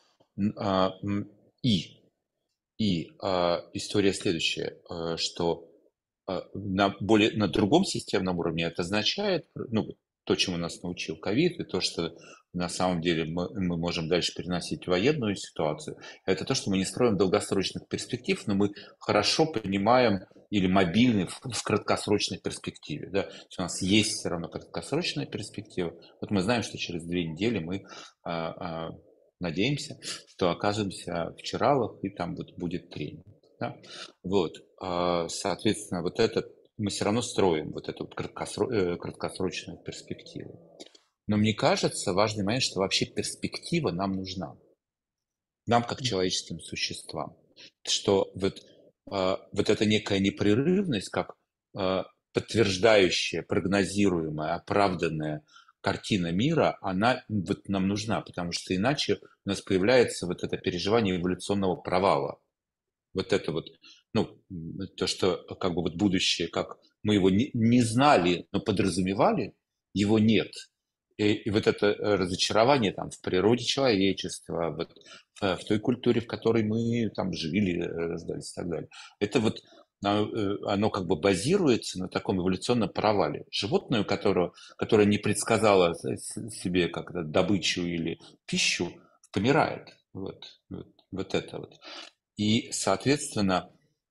И история следующая, что на другом системном уровне это означает, то, чему нас научил ковид, и то, что на самом деле мы можем дальше переносить в военную ситуацию, это то, что мы не строим долгосрочных перспектив, но мы хорошо понимаем или мобильны в краткосрочной перспективе. Да? То есть у нас есть все равно краткосрочная перспектива. Вот мы знаем, что через 2 недели мы надеемся, что окажемся в Чиралах, и там будет тренинг. Да? Вот. Соответственно, вот это мы все равно строим вот эту краткосрочную перспективу. Но мне кажется, важный момент, что вообще перспектива нам нужна. Нам, как человеческим существам. Что вот эта некая непрерывность, как подтверждающая, прогнозируемая, оправданная картина мира, она вот нам нужна, потому что иначе у нас появляется вот это переживание эволюционного провала. Вот это вот, то, что как бы вот будущее, как мы его не знали, но подразумевали, его нет. И вот это разочарование там в природе человечества, вот, в той культуре, в которой мы там жили, рождались и так далее. Это вот оно как бы базируется на таком эволюционном провале. Животное, которое не предсказало себе как-то добычу или пищу, помирает. Вот это вот. И, соответственно,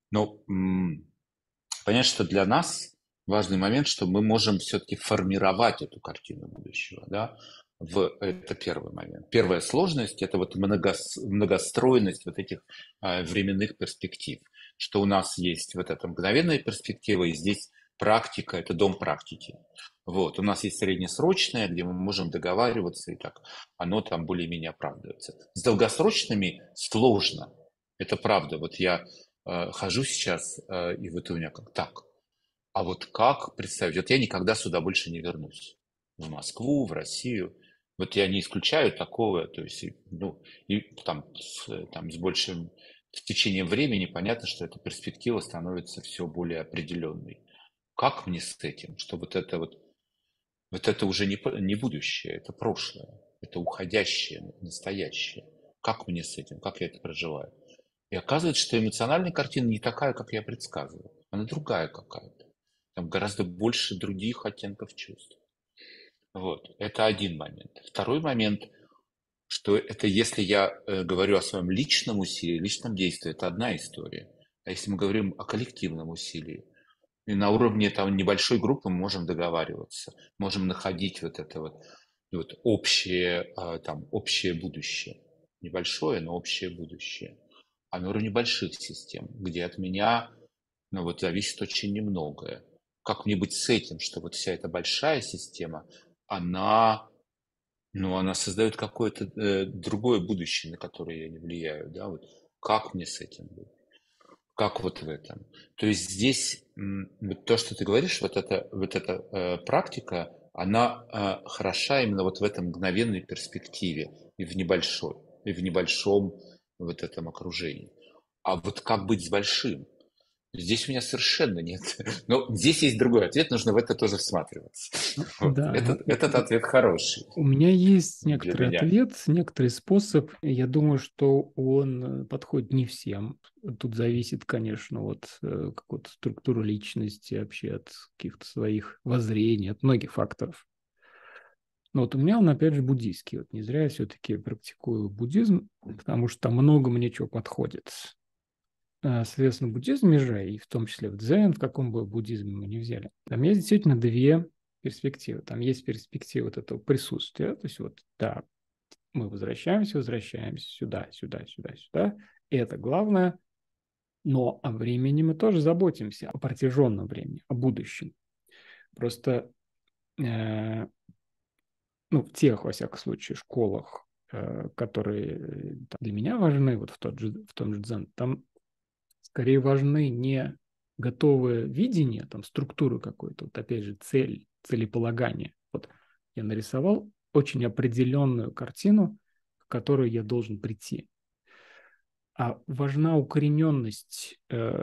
понятно, что для нас важный момент, что мы можем все-таки формировать эту картину будущего. Да? Это первый момент. Первая сложность – это вот многостройность вот этих временных перспектив. Что у нас есть вот эта мгновенная перспектива, и здесь практика – это дом практики. Вот. У нас есть среднесрочное, где мы можем договариваться, и так оно там более-менее оправдывается. С долгосрочными сложно. Это правда. Вот я хожу сейчас, и вот у меня как так. А вот как представить? Вот я никогда сюда больше не вернусь. В Москву, в Россию. Вот я не исключаю такого. То есть, и там с большим течением времени понятно, что эта перспектива становится все более определенной. Как мне с этим? Что вот это уже не будущее, это прошлое. Это уходящее, настоящее. Как мне с этим? Как я это проживаю? И оказывается, что эмоциональная картина не такая, как я предсказывал. Она другая какая-то. Там гораздо больше других оттенков чувств. Вот. Это один момент. Второй момент, что это если я говорю о своем личном усилии, личном действии, это одна история. А если мы говорим о коллективном усилии, и на уровне там небольшой группы мы можем договариваться, можем находить вот это вот общее будущее. Небольшое, но общее будущее. А на уровне больших систем, где от меня зависит очень немногое. Как мне быть с этим, что вот вся эта большая система, она создает какое-то другое будущее, на которое я не влияю. Да? Вот как мне с этим быть? как вот в этом. То есть здесь вот то, что ты говоришь, вот эта практика, она хороша именно вот в этом мгновенной перспективе и в небольшом вот этом окружении. А вот как быть с большим? Здесь у меня совершенно нет. Но здесь есть другой ответ, нужно в это тоже всматриваться. Вот. Да, Этот ответ хороший у меня есть для некоторый меня. ответ, некоторый способ. Я думаю, что он подходит не всем. Тут зависит, конечно, от какой-то структуры личности, вообще от каких-то своих воззрений, от многих факторов. Но вот у меня он, опять же, буддийский. Вот не зря я все-таки практикую буддизм, потому что там много мне чего подходит. Соответственно, в буддизме же, и в том числе в дзен, в каком бы буддизме мы ни взяли, там есть действительно две перспективы. Там есть перспектива вот этого присутствия, то есть вот, да, мы возвращаемся сюда, сюда, сюда, сюда, и это главное, но о времени мы тоже заботимся, о протяженном времени, о будущем. Просто, ну, в тех, во всяком случае, школах, которые для меня важны, вот в том же дзен, там скорее важны не готовое видение, там, структуры какой-то, вот опять же, целеполагание. Вот я нарисовал очень определенную картину, к которой я должен прийти. А важна укорененность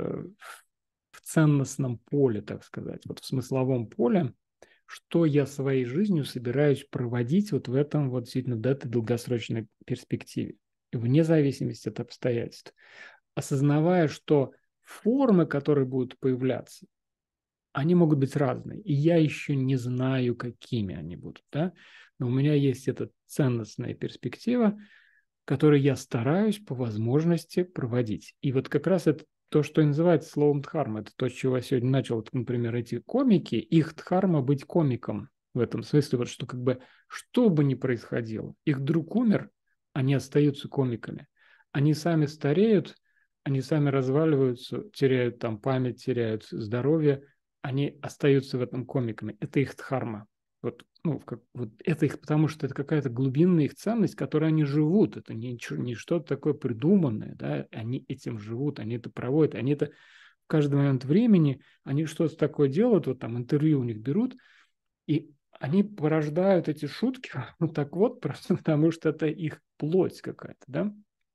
в ценностном поле, так сказать, вот в смысловом поле, что я своей жизнью собираюсь проводить вот в этом вот действительно в этой долгосрочной перспективе, вне зависимости от обстоятельств. Осознавая, что формы, которые будут появляться, они могут быть разные. И я еще не знаю, какими они будут. Да? Но у меня есть эта ценностная перспектива, которую я стараюсь по возможности проводить. И вот как раз это то, что и называется словом дхарма. Это то, с чего я сегодня начал. Вот, например, эти комики, их дхарма быть комиком. В этом смысле, вот что как бы, что бы ни происходило, их друг умер, они остаются комиками. Они сами стареют, они сами разваливаются, теряют там память, теряют здоровье, они остаются в этом комиками. Это их дхарма. Вот, ну, вот это их, потому что это какая-то глубинная их ценность, которой они живут. Это не что-то такое придуманное, да, они этим живут, они это проводят, они это в каждый момент времени, они что-то такое делают, вот там интервью у них берут, и они порождают эти шутки, ну так вот, просто потому что это их плоть какая-то, да.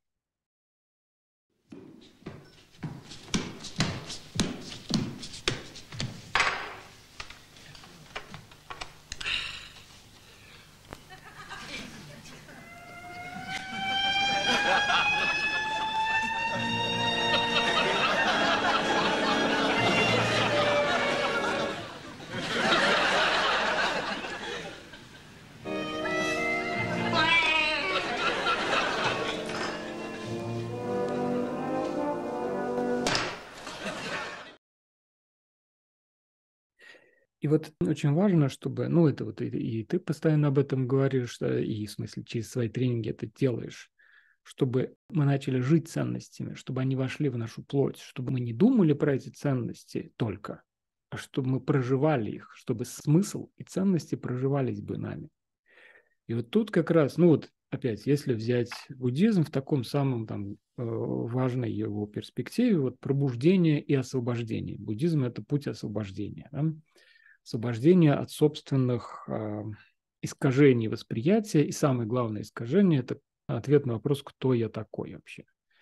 И вот очень важно, чтобы, ну, это вот и ты постоянно об этом говоришь, и в смысле через свои тренинги это делаешь, чтобы мы начали жить ценностями, чтобы они вошли в нашу плоть, чтобы мы не думали про эти ценности только, а чтобы мы проживали их, чтобы смысл и ценности проживались бы нами. И вот тут как раз, ну вот опять, если взять буддизм в таком самом там важной его перспективе, вот пробуждение и освобождение. Буддизм – это путь освобождения, да? Освобождение от собственных искажений восприятия. И самое главное искажение – это ответ на вопрос, кто я такой вообще.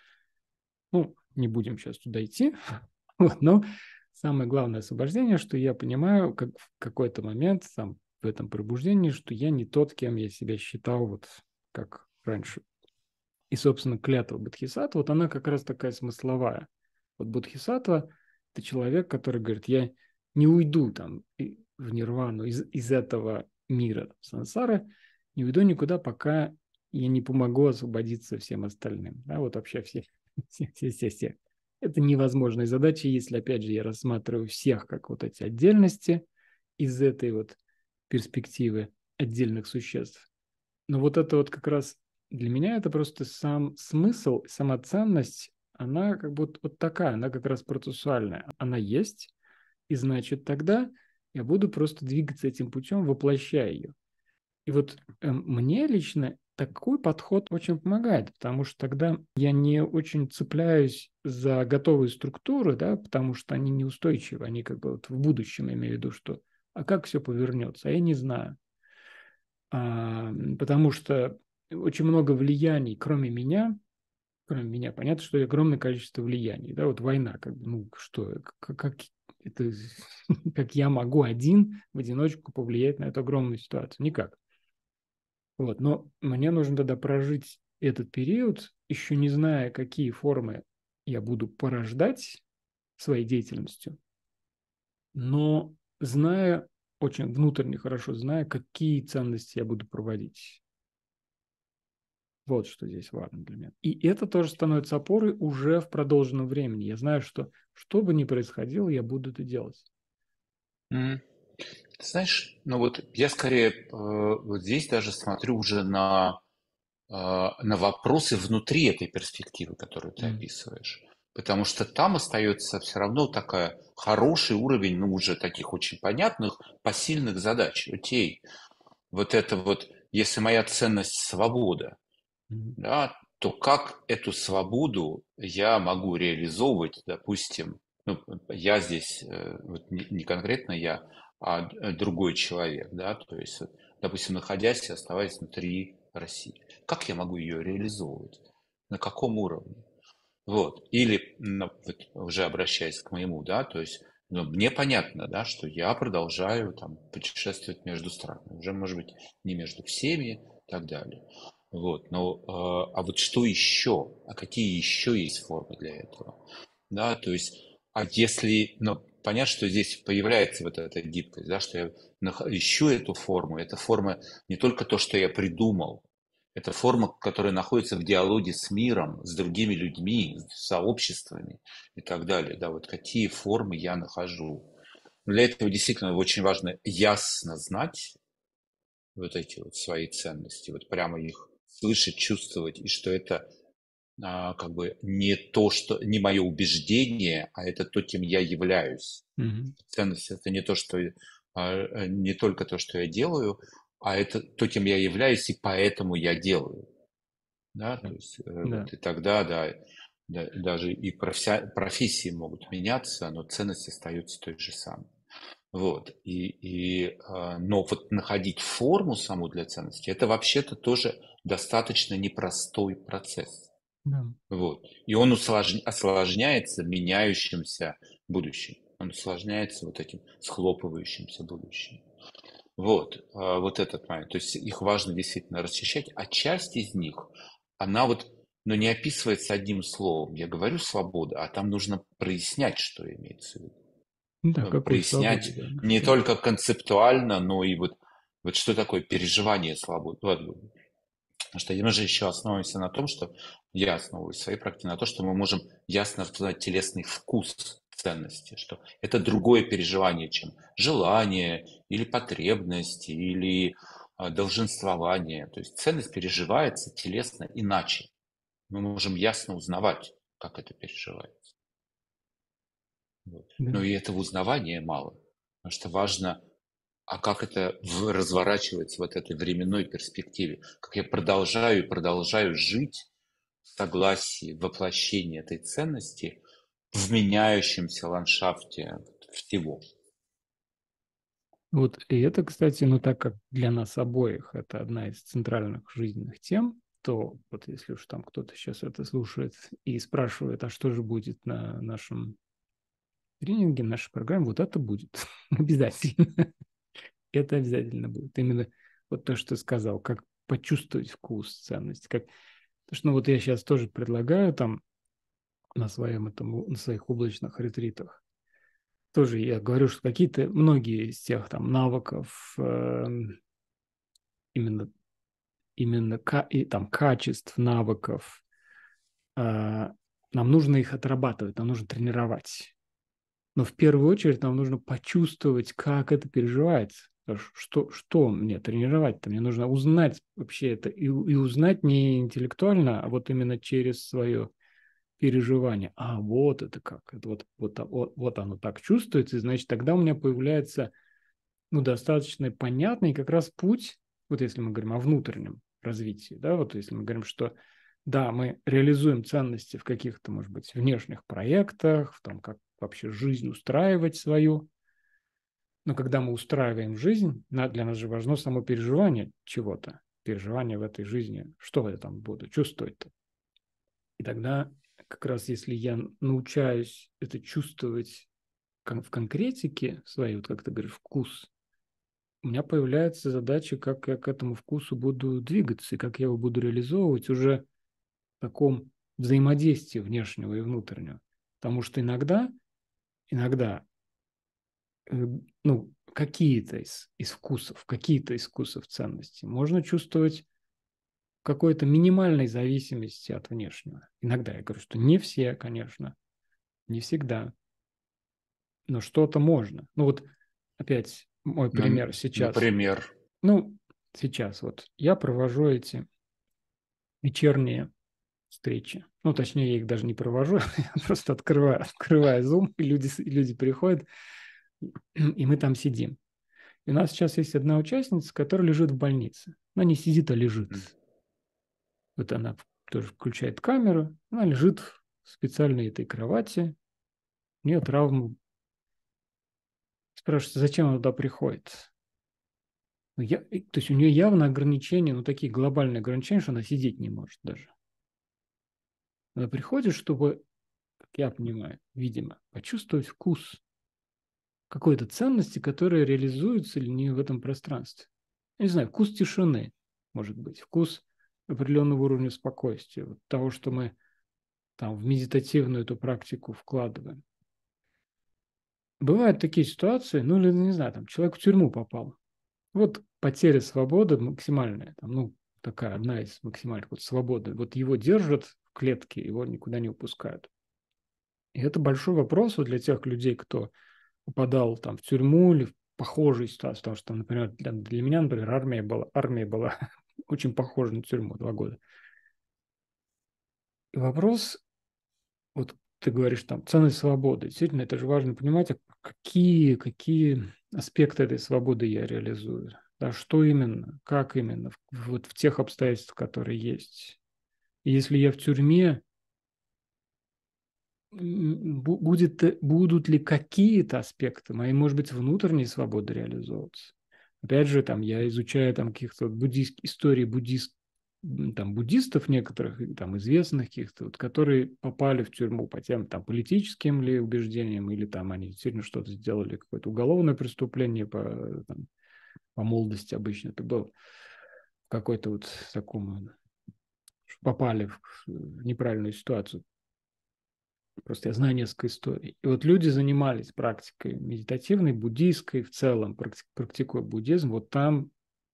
Ну, не будем сейчас туда идти, но самое главное освобождение, что я понимаю, как в какой-то момент там, в этом пробуждении, что я не тот, кем я себя считал, вот как раньше. И, собственно, клятва бодхисаттвы, вот она как раз такая смысловая. Вот бодхисаттва – это человек, который говорит, я не уйду там в нирвану из этого мира сансары, не уйду никуда, пока я не помогу освободиться всем остальным. Да, вот вообще все. Это невозможная задача, если, опять же, я рассматриваю всех как вот эти отдельности из этой вот перспективы отдельных существ. Но вот это вот как раз для меня это просто сам смысл, сама ценность, она как будто вот такая, она как раз процессуальная. Она есть, и значит тогда я буду просто двигаться этим путем, воплощая ее. И вот мне лично такой подход очень помогает, потому что тогда я не очень цепляюсь за готовые структуры, да, потому что они неустойчивы, они как бы вот в будущем, я имею в виду, что а как все повернется, а я не знаю. Потому что очень много влияний, кроме меня, понятно, что огромное количество влияний, да, вот война, как бы, ну что, как это, как я могу один в одиночку повлиять на эту огромную ситуацию? Никак. Вот, но мне нужно тогда прожить этот период, еще не зная, какие формы я буду порождать своей деятельностью, но зная, очень внутренне хорошо зная, какие ценности я буду проводить. Вот что здесь важно для меня. И это тоже становится опорой уже в продолженном времени. Я знаю, что бы ни происходило, я буду это делать. Ты знаешь, ну вот я скорее вот здесь даже смотрю уже на вопросы внутри этой перспективы, которую ты описываешь. Потому что там остается все равно такой хороший уровень, ну, уже таких очень понятных, посильных задач. Окей, вот это вот, если моя ценность свобода, да, то как эту свободу я могу реализовывать, допустим, ну, я здесь, вот не конкретно я, а другой человек, да, то есть, допустим, находясь и оставаясь внутри России. Как я могу ее реализовывать? На каком уровне? Вот. Или, ну, вот уже обращаясь к моему, да, то есть, ну, мне понятно, да, что я продолжаю там путешествовать между странами. Уже, может быть, не между всеми и так далее. Вот. Но, а вот что еще? А какие еще есть формы для этого? Да, то есть, а если, ну, понятно, что здесь появляется вот эта гибкость, да, что я ищу эту форму. Эта форма не только то, что я придумал, это форма, которая находится в диалоге с миром, с другими людьми, с сообществами и так далее. Да, вот какие формы я нахожу. Для этого действительно очень важно ясно знать вот эти вот свои ценности, вот прямо их слышать, чувствовать, и что это как бы не то, что не мое убеждение, а это то, кем я являюсь. Ценность это не то, что не только то, что я делаю, а это то, кем я являюсь, и поэтому я делаю. Да, то есть вот, и тогда, да, даже и профессии могут меняться, но ценность остается той же самой. Вот. Но вот находить форму саму для ценности, это вообще-то тоже достаточно непростой процесс. Да. Вот. И он осложняется меняющимся будущим. Он осложняется вот этим схлопывающимся будущим. Вот. Вот этот момент. То есть их важно действительно расчищать. А часть из них, она вот, но не описывается одним словом. Я говорю свобода, а там нужно прояснять, что имеется в виду. Да, Прояснять свободе, да, не только концептуально, но и вот что такое переживание свободы. Потому что мы же еще основываемся на том, что я основываюсь в своей практике на том, что мы можем ясно распознать телесный вкус ценности, что это другое переживание, чем желание или потребность, или долженствование. То есть ценность переживается телесно иначе. Мы можем ясно узнавать, как это переживается. Вот. Да. Но и этого узнавания мало, потому что важно, а как это разворачивается в этой временной перспективе, как я продолжаю жить в согласии, воплощении этой ценности в меняющемся ландшафте всего. Вот, и это, кстати, ну так как для нас обоих это одна из центральных жизненных тем, то вот если уж там кто-то сейчас это слушает и спрашивает, а что же будет на нашем тренинге, нашей программе, вот это будет обязательно. Это обязательно будет. Именно вот то, что ты сказал, как почувствовать вкус, ценность. Потому что ну, вот я сейчас тоже предлагаю там на своих облачных ретритах. Тоже я говорю, что многие из тех там навыков, именно там качеств, навыков, нам нужно их отрабатывать, нам нужно тренировать. Но в первую очередь нам нужно почувствовать, как это переживается. Что мне тренировать-то? Мне нужно узнать вообще это. И узнать не интеллектуально, а вот именно через свое переживание. А вот это как. Это вот оно так чувствуется. И значит, тогда у меня появляется достаточно понятный как раз путь, вот если мы говорим о внутреннем, развитии. Да? Вот если мы говорим, что да, мы реализуем ценности в каких-то, может быть, внешних проектах, в том, как вообще жизнь устраивать свою. Но когда мы устраиваем жизнь, для нас же важно само переживание чего-то, переживание в этой жизни, что я там буду чувствовать-то. И тогда как раз если я научаюсь это чувствовать в конкретике своей, вот как ты говоришь, вкус, у меня появляется задача, как я к этому вкусу буду двигаться и как я его буду реализовывать уже в таком взаимодействии внешнего и внутреннего. Потому что иногда ну, какие-то из вкусов ценностей можно чувствовать в какой-то минимальной зависимости от внешнего. Иногда я говорю, что не все, конечно, не всегда, но что-то можно. Ну вот опять мой пример сейчас. Например. Ну, сейчас вот я провожу эти вечерние встречи. Ну, точнее, я их даже не провожу, я просто открываю Zoom, и люди приходят, и мы там сидим. И у нас сейчас есть одна участница, которая лежит в больнице. Она не сидит, а лежит. Вот она тоже включает камеру, она лежит в специальной этой кровати, у нее травма. Спрашивается, зачем она туда приходит? То есть у нее явно ограничения, ну такие глобальные ограничения, что она сидеть не может даже. Она приходит, чтобы, как я понимаю, видимо, почувствовать вкус какой-то ценности, которая реализуется или не в этом пространстве. Я не знаю, вкус тишины, может быть, вкус определенного уровня спокойствия, вот того, что мы там в медитативную эту практику вкладываем. Бывают такие ситуации, ну или, не знаю, там человек в тюрьму попал. Вот потеря свободы максимальная, там, ну, такая одна из максимальных вот свободы. Вот его держат в клетке, его никуда не упускают. И это большой вопрос для тех людей, кто попадал там в тюрьму или в похожую ситуацию, потому что, например, для меня, например, армия была очень похожа на тюрьму 2 года. И вопрос, вот ты говоришь там, ценность свободы. Действительно, это же важно понимать, какие аспекты этой свободы я реализую. Да, что именно, как именно, вот в тех обстоятельствах, которые есть. И если я в тюрьме, будут ли какие-то аспекты моей, может быть, внутренней свободы реализовываться? Опять же, там, я изучаю там каких-то истории буддистов некоторых, там, известных каких-то, вот, которые попали в тюрьму по тем там, политическим ли убеждениям, или там они действительно что-то сделали, какое-то уголовное преступление по молодости обычно это было, какой-то вот такому, попали в неправильную ситуацию. Просто я знаю несколько историй. И вот люди занимались практикой медитативной, буддийской в целом, практикуя буддизм, вот там,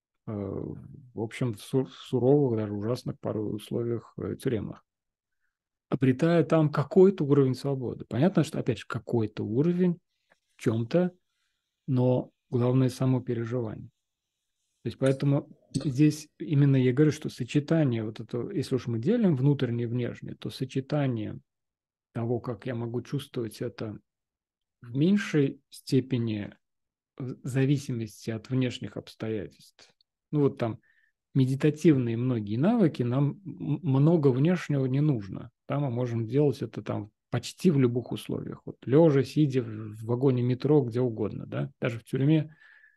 в общем, в суровых, даже ужасных порой условиях тюремных, обретая там какой-то уровень свободы. Понятно, что, опять же, какой-то уровень в чем-то, но главное само переживание. То есть поэтому здесь именно я говорю, что сочетание вот этого, если уж мы делим внутреннее и внешнее, то сочетание того, как я могу чувствовать это в меньшей степени зависимости от внешних обстоятельств. Ну вот там медитативные многие навыки, нам много внешнего не нужно. Да, мы можем делать это там почти в любых условиях. Вот лежа, сидя в вагоне метро, где угодно, да, даже в тюрьме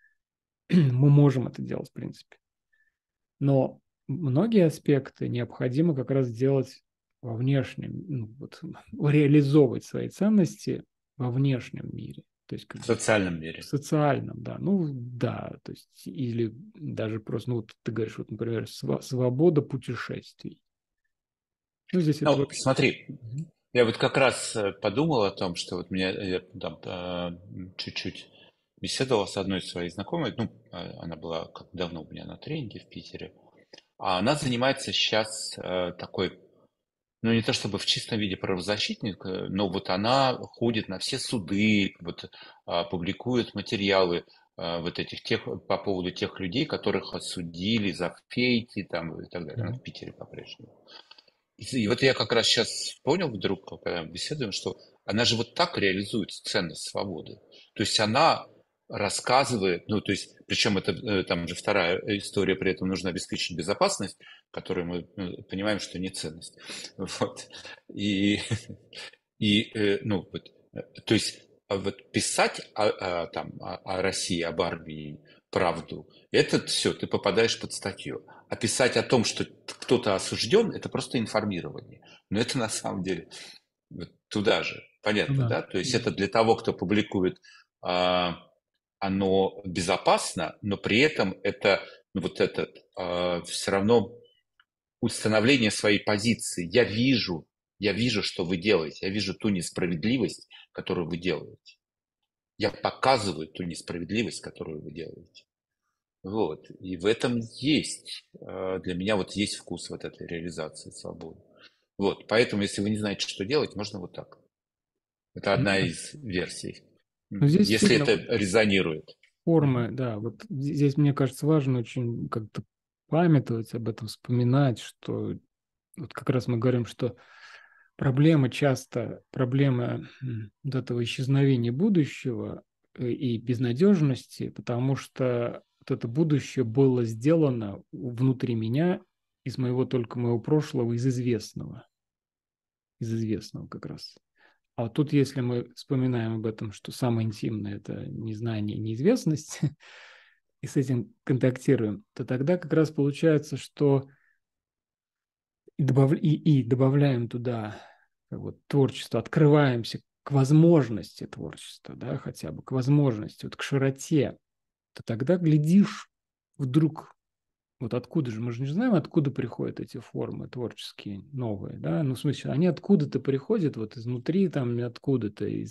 мы можем это делать, в принципе. Но многие аспекты необходимо как раз делать во внешнем, ну, вот, реализовывать свои ценности во внешнем мире. То есть, в социальном мире. В социальном, да. Ну, да. То есть, или даже просто, ну, вот ты говоришь, вот, например, свобода путешествий. Ну, здесь это... Смотри, я вот как раз подумал о том, что вот я там чуть-чуть беседовал с одной своей знакомой, ну, она была как давно у меня на тренинге в Питере, а она занимается сейчас такой, ну, не то чтобы в чистом виде правозащитник, но вот она ходит на все суды, вот публикует материалы вот этих по поводу тех людей, которых осудили за фейки там и так далее. Она в Питере по-прежнему. И вот я как раз сейчас понял вдруг, когда беседуем, что она же вот так реализует ценность свободы. То есть она рассказывает, ну, то есть, причем это там же вторая история, при этом нужно обеспечить безопасность, которую мы понимаем, что не ценность. Вот. И, ну, вот, то есть, вот писать там, о России, об армии правду, это все, ты попадаешь под статью. А писать о том, что кто-то осужден, это просто информирование. Но это на самом деле вот туда же, понятно, да? То есть это для того, кто публикует, оно безопасно, но при этом это вот это все равно установление своей позиции. Я вижу, что вы делаете, я вижу ту несправедливость, которую вы делаете. Я показываю ту несправедливость, которую вы делаете. Вот. И в этом есть, для меня вот есть вкус вот этой реализации свободы. Вот. Поэтому, если вы не знаете, что делать, можно вот так. Это одна из версий. Здесь если это резонирует. Формы, да, вот здесь, мне кажется, важно очень как-то памятовать об этом, вспоминать, что вот как раз мы говорим, что проблема вот этого исчезновения будущего и безнадежности, потому что вот это будущее было сделано внутри меня, из моего прошлого, из известного как раз. А вот тут, если мы вспоминаем об этом, что самое интимное – это незнание, неизвестность, и с этим контактируем, то тогда как раз получается, что добавляем туда творчество, открываемся к возможности творчества, да, хотя бы к возможности, вот к широте, то тогда глядишь, вдруг, вот откуда же, мы же не знаем, откуда приходят эти формы творческие новые, да, ну, в смысле, они откуда-то приходят, вот изнутри, там, откуда-то, и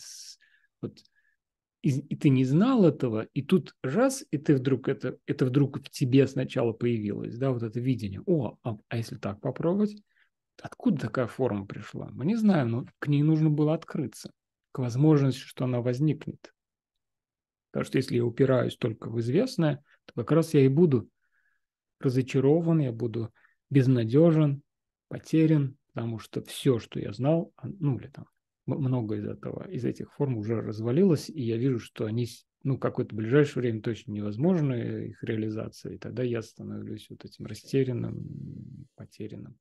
ты не знал этого, и тут раз, и ты вдруг, это вдруг в тебе сначала появилось, да, вот это видение, а если так попробовать, откуда такая форма пришла? Мы не знаем, но к ней нужно было открыться, к возможности, что она возникнет. Потому что если я упираюсь только в известное, то как раз я и буду разочарован, я буду безнадежен, потерян, потому что все, что я знал, ну или там много из этих форм уже развалилось, и я вижу, что они, ну, какое-то ближайшее время точно невозможно, их реализация, и тогда я становлюсь вот этим растерянным, потерянным.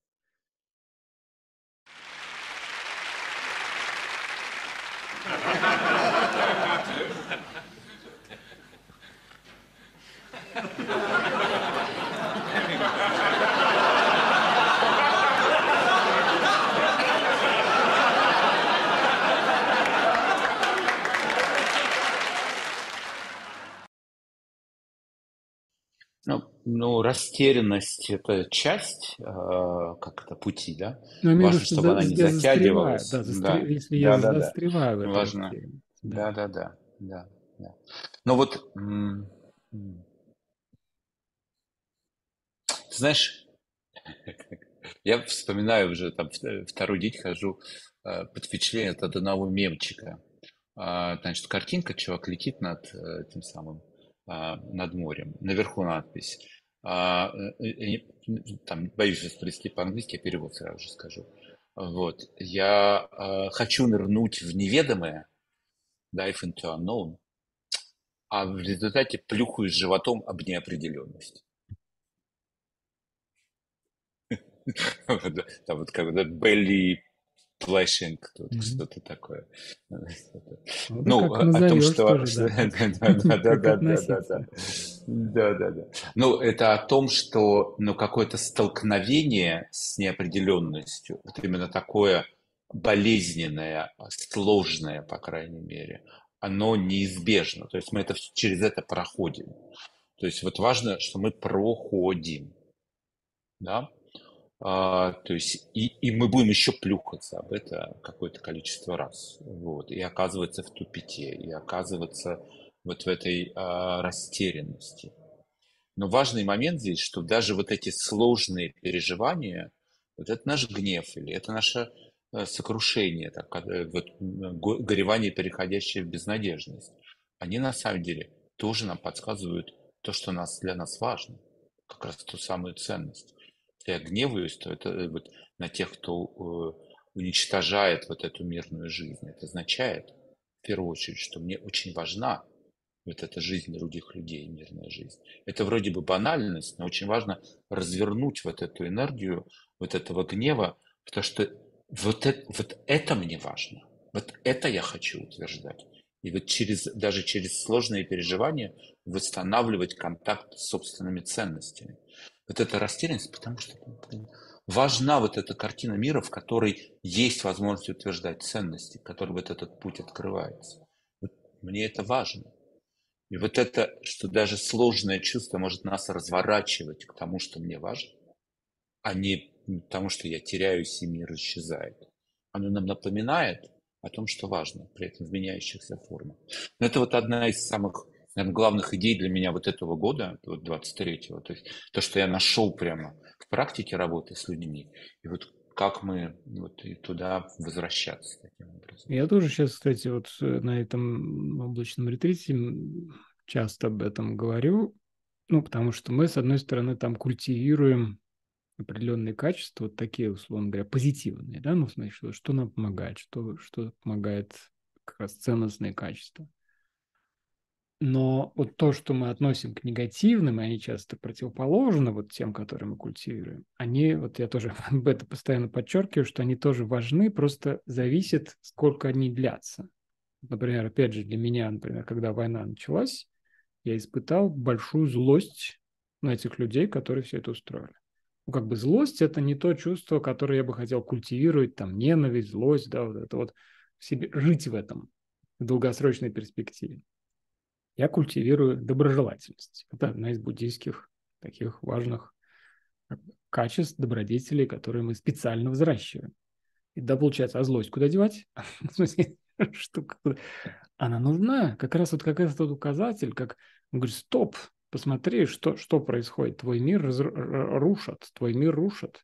Ну, растерянность – это часть как-то пути, да? Но Важно, чтобы она не затягивалась. Да, если я застреваю в этой Важно. растерянности. Да. Ну вот, ты знаешь, я вспоминаю уже, там, второй день хожу под впечатлением от одного мемчика. Значит, картинка, чувак летит над тем самым, над морем. Наверху надпись. Там, боюсь воспроизвести по-английски, я перевод сразу же скажу. Вот. Я хочу нырнуть в неведомое, dive into unknown, а в результате плюхаюсь животом об неопределенность. Там вот когда belly flashing, что-то такое. Ну, о том, что... Да. Ну, это о том, что какое-то столкновение с неопределенностью, вот именно такое болезненное, сложное, по крайней мере, оно неизбежно. То есть мы через это проходим. То есть вот важно, что мы проходим. Да? То есть и мы будем еще плюхаться об это какое-то количество раз. Вот, и оказываться в тупике, и оказываться вот в этой растерянности. Но важный момент здесь, что даже вот эти сложные переживания, вот это наш гнев, или это наше сокрушение, вот, горевание, переходящее в безнадежность, они на самом деле тоже нам подсказывают то, что для нас важно, как раз ту самую ценность. Если я гневаюсь, то это вот на тех, кто уничтожает вот эту мирную жизнь. Это означает, в первую очередь, что мне очень важна Вот это жизнь других людей, мирная жизнь. Это вроде бы банальность, но очень важно развернуть вот эту энергию, вот этого гнева, потому что вот это мне важно. Вот это я хочу утверждать. И вот даже через сложные переживания восстанавливать контакт с собственными ценностями. Вот эта растерянность, потому что важна вот эта картина мира, в которой есть возможность утверждать ценности, в которой вот этот путь открывается. Вот мне это важно. И вот это, что даже сложное чувство может нас разворачивать к тому, что мне важно, а не к тому, что я теряюсь и мир исчезает. Оно нам напоминает о том, что важно, при этом в меняющихся формах. Но это вот одна из самых, наверное, главных идей для меня вот этого года, вот 23-го. То есть то, что я нашел прямо в практике работы с людьми. И вот как мы вот и туда возвращаться таким образом. Я тоже сейчас, кстати, вот на этом облачном ретрите часто об этом говорю, ну, потому что мы, с одной стороны, там культивируем определенные качества, вот такие, условно говоря, позитивные, да, ну, в смысле, что нам помогает, что помогает как раз ценностные качества. Но вот то, что мы относим к негативным, и они часто противоположны вот тем, которые мы культивируем, они, вот я тоже об этом постоянно подчеркиваю, что они тоже важны, просто зависит, сколько они длятся. Например, опять же, для меня, например, когда война началась, я испытал большую злость на этих людей, которые все это устроили. Ну, как бы злость – это не то чувство, которое я бы хотел культивировать, там, ненависть, злость, да, вот это вот в себе, жить в этом в долгосрочной перспективе. Я культивирую доброжелательность. Это одна из буддийских таких важных качеств, добродетелей, которые мы специально взращиваем. И да, получается, а злость куда девать? В смысле, штука. Она нужна. Как раз вот как этот указатель, как он говорит, стоп, посмотри, что происходит. Твой мир рушат, твой мир рушат.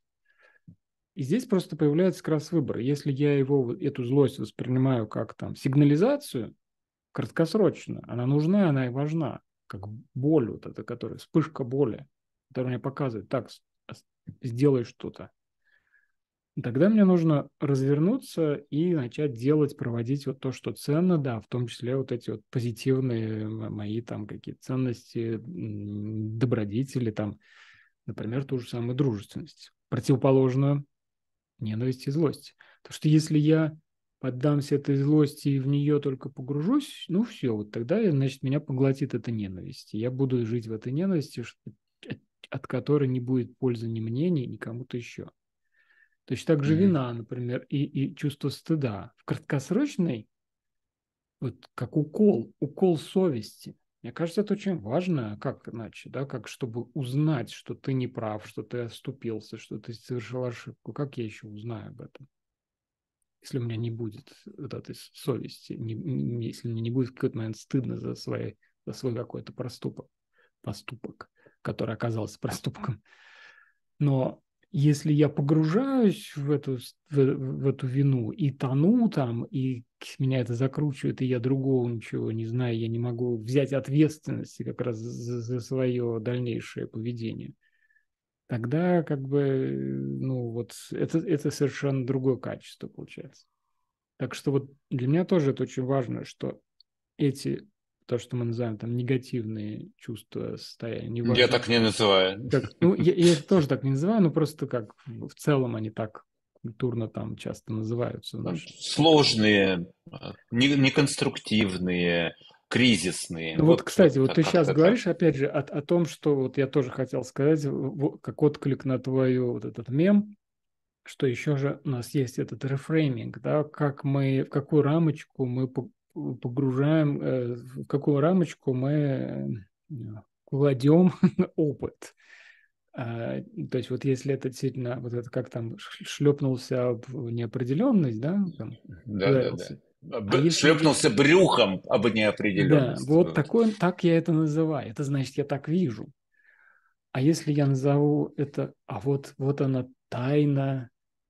И здесь просто появляется как раз выбор. Если я эту злость воспринимаю как там сигнализацию, краткосрочно, она нужна, она и важна, как боль вот эта, которая, вспышка боли, которая мне показывает, так, сделай что-то. Тогда мне нужно развернуться и начать делать, проводить вот то, что ценно, да, в том числе вот эти вот позитивные мои там какие-то ценности, добродетели, там, например, ту же самую дружественность, противоположную ненависти и злости. Потому что если я поддамся этой злости и в нее только погружусь, ну все, вот тогда, значит, меня поглотит эта ненависть. И я буду жить в этой ненависти, от которой не будет пользы ни мне, ни кому-то еще. Точно так же вина, например, и чувство стыда. В краткосрочной, вот как укол совести. Мне кажется, это очень важно, как иначе, да, как чтобы узнать, что ты не прав, что ты оступился, что ты совершил ошибку. Как я еще узнаю об этом? Если у меня не будет вот этой совести, если мне не будет в какой-то момент стыдно за свой какой-то поступок, который оказался проступком. Но если я погружаюсь в эту вину и тону там, и меня это закручивает, и я другого ничего не знаю, я не могу взять ответственности как раз за свое дальнейшее поведение, тогда как бы, ну вот, это совершенно другое качество получается. Так что вот для меня тоже это очень важно, что то, что мы называем там негативные чувства, состояния. Неважно, я так не называю. Я это тоже так не называю, но просто как в целом они так культурно там часто называются. Сложные, неконструктивные, кризисные. Ну вот, кстати, вот ты сейчас говоришь, опять же, о том, что вот я тоже хотел сказать, как отклик на твой вот этот мем, что еще же у нас есть этот рефрейминг, да, в какую рамочку мы погружаем, в какую рамочку мы кладем опыт. То есть вот если это действительно, вот это как там шлепнулся в неопределенность, да? Там, да. Шлепнулся брюхом об неопределенность. Да, вот так я это называю. Это значит, я так вижу. А если я назову это, вот она тайна,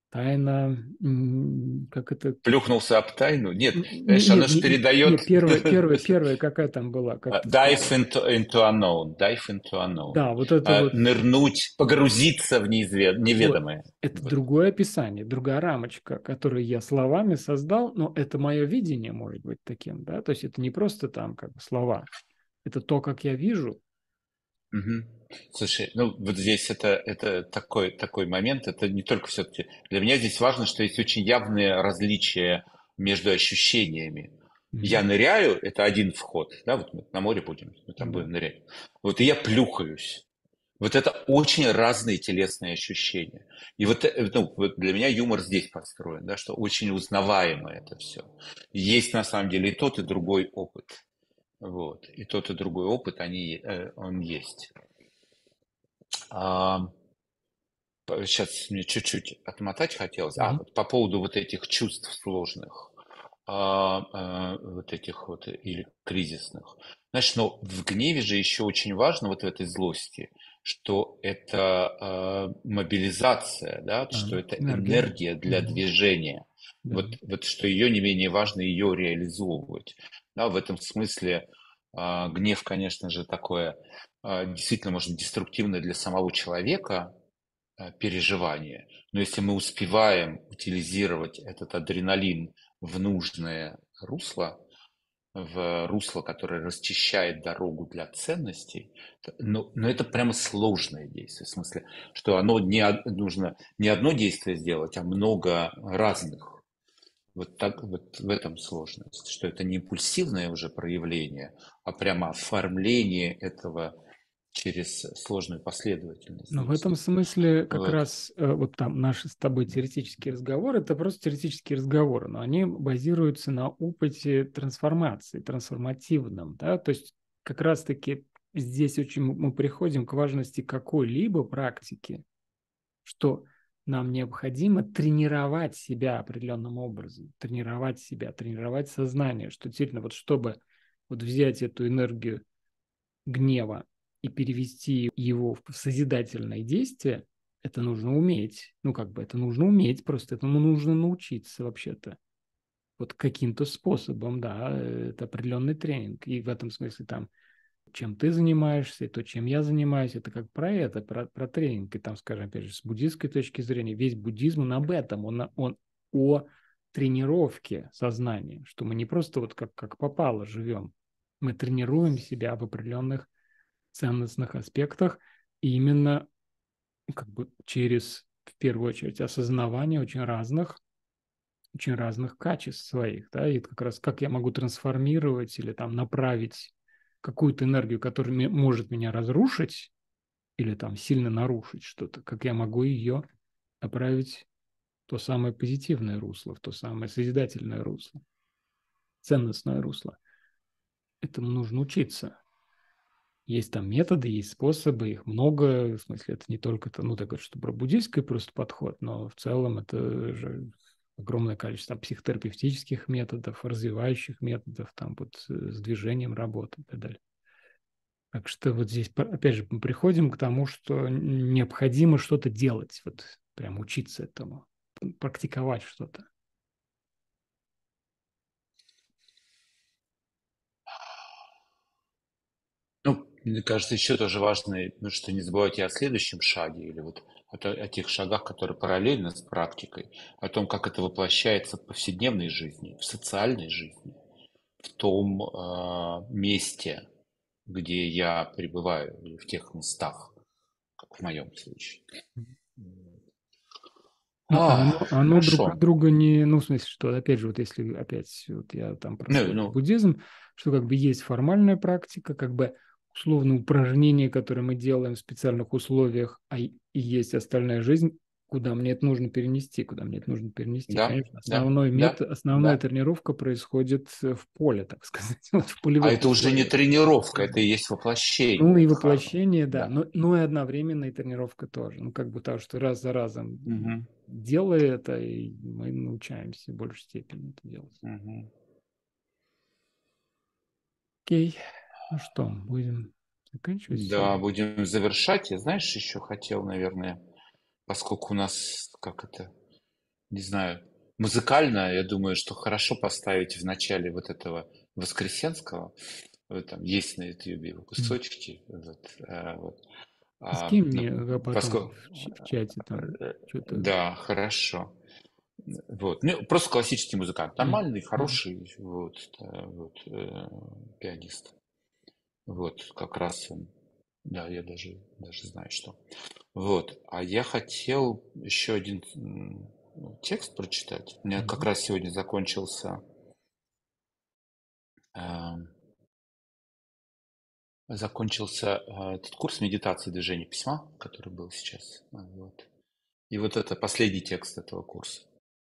как это... Плюхнулся об тайну? Нет, знаешь, она же передает... Нет, первая какая там была? Dive into unknown. Да, вот это вот... Нырнуть, погрузиться в неведомое. Вот. Это другое описание, другая рамочка, которую я словами создал, но это мое видение может быть таким, да, то есть это не просто там как бы слова, Это то, как я вижу. Мгм. Слушай, ну вот здесь это такой момент, это не только все-таки... Для меня здесь важно, что есть очень явные различия между ощущениями. Я ныряю, это один вход, да, вот мы на море будем, мы там будем нырять. Вот и я плюхаюсь. Вот это очень разные телесные ощущения. И вот, ну, вот для меня юмор здесь построен, да, что очень узнаваемо это все. Есть на самом деле и тот, и другой опыт. Вот. И тот, и другой опыт, он есть. Сейчас мне чуть-чуть отмотать хотелось. Вот по поводу вот этих чувств сложных, вот этих вот или кризисных. Знаешь, но в гневе же еще очень важно вот в этой злости, что это мобилизация, да, что это Энергия. энергия для движения. Да. Вот что ее не менее важно ее реализовывать. Да, в этом смысле гнев, конечно же, такое действительно может быть деструктивное для самого человека переживание. Но если мы успеваем утилизировать этот адреналин в нужное русло, в русло, которое расчищает дорогу для ценностей, но это прямо сложное действие, в смысле, что нужно не одно действие сделать, а много разных. Вот так вот в этом сложность, что это не импульсивное уже проявление, а прямо оформление этого через сложную последовательность Но в этом действий. смысле как Вот. раз вот там наши с тобой теоретические разговоры, это просто теоретические разговоры, но они базируются на опыте трансформации, трансформативном, да, то есть как раз-таки здесь очень мы приходим к важности какой-либо практики, что нам необходимо тренировать себя определенным образом, тренировать себя, тренировать сознание, что действительно вот чтобы вот взять эту энергию гнева и перевести его в созидательное действие, это нужно уметь. Ну, как бы это нужно уметь, просто этому нужно научиться вообще-то. Вот каким-то способом, да, это определенный тренинг. И в этом смысле там, чем ты занимаешься, и то, чем я занимаюсь, это как про это, про тренинг. И там, скажем, опять же, с буддистской точки зрения, весь буддизм, он об этом, он о тренировке сознания, что мы не просто вот как попало живем, мы тренируем себя в определенных ценностных аспектах, и именно как бы через, в первую очередь, осознавание очень разных качеств своих, да, и как раз как я могу трансформировать или там направить какую-то энергию, которая может меня разрушить или там сильно нарушить что-то, как я могу ее направить в то самое позитивное русло, в то самое созидательное русло, ценностное русло. Этому нужно учиться. Есть там методы, есть способы, их много. В смысле, это не только, ну, так что про буддийский просто подход, но в целом это же огромное количество психотерапевтических методов, развивающих методов, там вот с движением работы и так далее. Так что вот здесь, опять же, мы приходим к тому, что необходимо что-то делать, вот прям учиться этому, практиковать что-то. Ну, мне кажется, еще тоже важно, ну, что не забывайте о следующем шаге, или вот о тех шагах, которые параллельны с практикой, о том, как это воплощается в повседневной жизни, в социальной жизни, в том месте, где я пребываю, или в тех местах, как в моем случае. Ну, оно друг от Хорошо. друга не, ну, в смысле, что, опять же, вот если опять вот я там прослеживаю буддизм, что как бы есть формальная практика, как бы условно упражнения, которые мы делаем в специальных условиях, и есть остальная жизнь, куда мне это нужно перенести, Да, Конечно, да, основная да. тренировка происходит в поле, так сказать, вот в А полевых это уже не условиях. тренировка, это и есть Ну воплощение и дхармы. воплощение, да, Да. но и одновременно и тренировка тоже. Ну, как бы так, что раз за разом Мгм. делая это, и мы научаемся в большей степени это делать. Мгм. Окей, ну что, будем заканчивать Да, сегодня? будем завершать. Я, знаешь, еще хотел, наверное, поскольку у нас, как это, не знаю, музыкально, я думаю, что хорошо поставить в начале вот этого Воскресенского. Там есть на Ютьюбе его кусочки. Вот. Скинь Ну, мне потом поскольку... в чате там что-то. Да, хорошо. Вот. Ну, просто классический музыкант. Нормальный, хороший вот, да, вот, пианист. Вот, как раз он. Да, я даже знаю, что. Вот. А я хотел еще один текст прочитать. У меня как раз сегодня закончился этот курс медитации движения письма, который был сейчас. Вот. И вот это последний текст этого курса.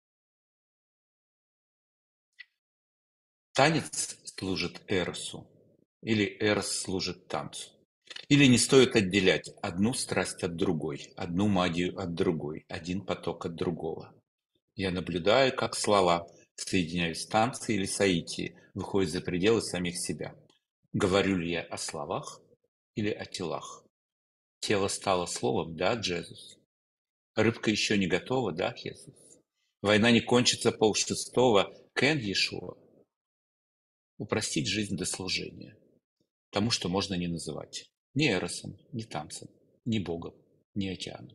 Танец служит Эросу, или Эрос служит танцу. Или не стоит отделять одну страсть от другой, одну магию от другой, один поток от другого. Я наблюдаю, как слова, соединяясь с танцей или соитии, выходят за пределы самих себя. Говорю ли я о словах или о телах? Тело стало словом, да, Джезус? Рыбка еще не готова, да, Хесус? Война не кончится 5:30, Кен Иешуа? Упростить жизнь до служения. Тому, что можно не называть. Ни Эросом, ни танцем, ни Богом, ни океаном.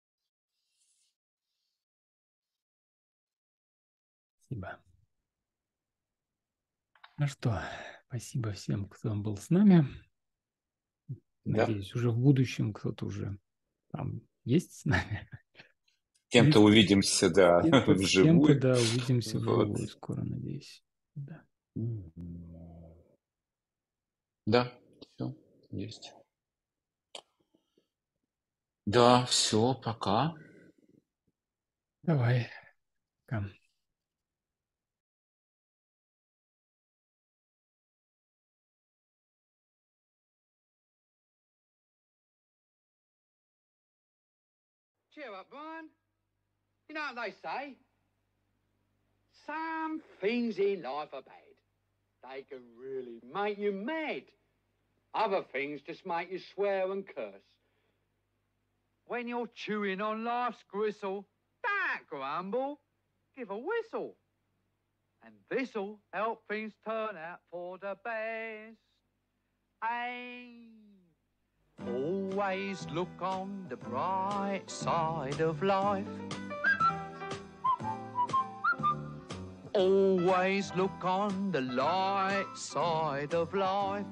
Спасибо. Ну что, спасибо всем, кто был с нами. Надеюсь, уже в будущем кто-то уже там есть с нами. С кем-то увидимся, да, вживую. С кем-то, да, увидимся вживую скоро, надеюсь. Да. Да, все, есть. Да, все, пока. Давай. Пока. Cheer up, Brian. You know what they say? Some things in life are bad. They can really make you mad. Other things just make you swear and curse. When you're chewing on life's gristle, don't grumble, give a whistle. And this'll help things turn out for the best. Hey. Always look on the bright side of life. Always look on the light side of life.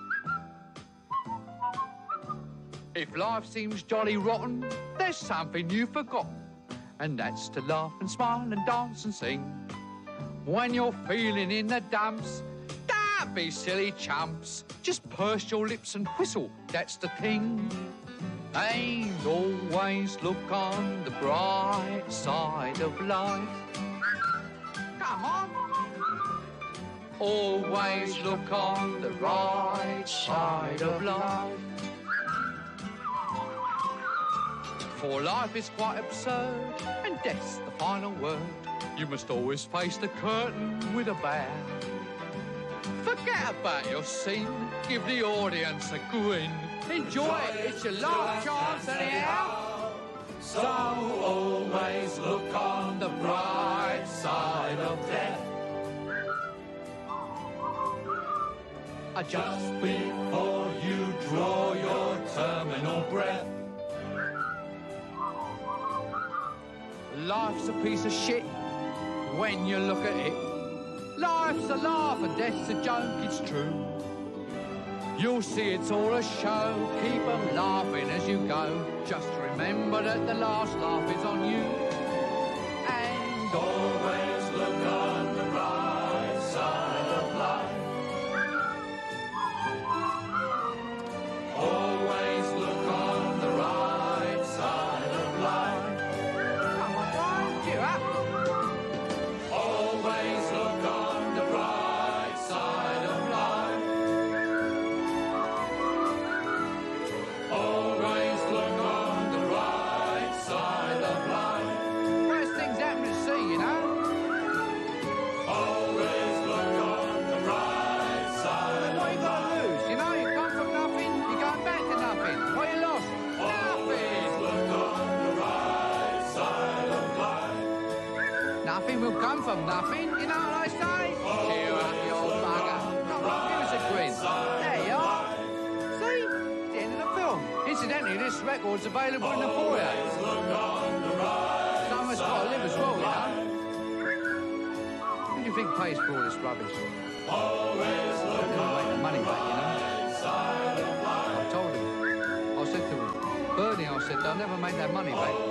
If life seems jolly rotten, there's something you've forgotten, and that's to laugh and smile and dance and sing. When you're feeling in the dumps, don't be silly chumps. Just purse your lips and whistle, that's the thing. And always look on the bright side of life. Come on. Always look on the right side of life. For life is quite absurd, and death's the final word. You must always face the curtain with a bow. Forget about your scene, give the audience a grin. Enjoy it, it's your last chance anyhow. So always look on the bright side of death. Just before you draw your terminal breath. Life's a piece of shit when you look at it. Life's a laugh and death's a joke, it's true. You'll see it's all a show, keep 'em laughing as you go. Just remember that the last laugh is on you. And always look on the bright side of life. Always look on the right side of life. Come on, Brian, cheer up. Always look on the bright side of life. Always look on the right side of life. First things happen to see, you know. Always look on the right side. What you got to lose? You know, you come from nothing, you're going back to nothing. What you lost? Nothing. Look on the right side of life. Nothing will come from nothing, you know what I say? Cheer up, you old bugger. Come on, give us a grin. There you are. See? The end of the film. Incidentally, this record's available in the foyer. Someone's got to live as well, you know. Who do you think pays for all this rubbish? Always look on the money back, you know. they'll never make their money back.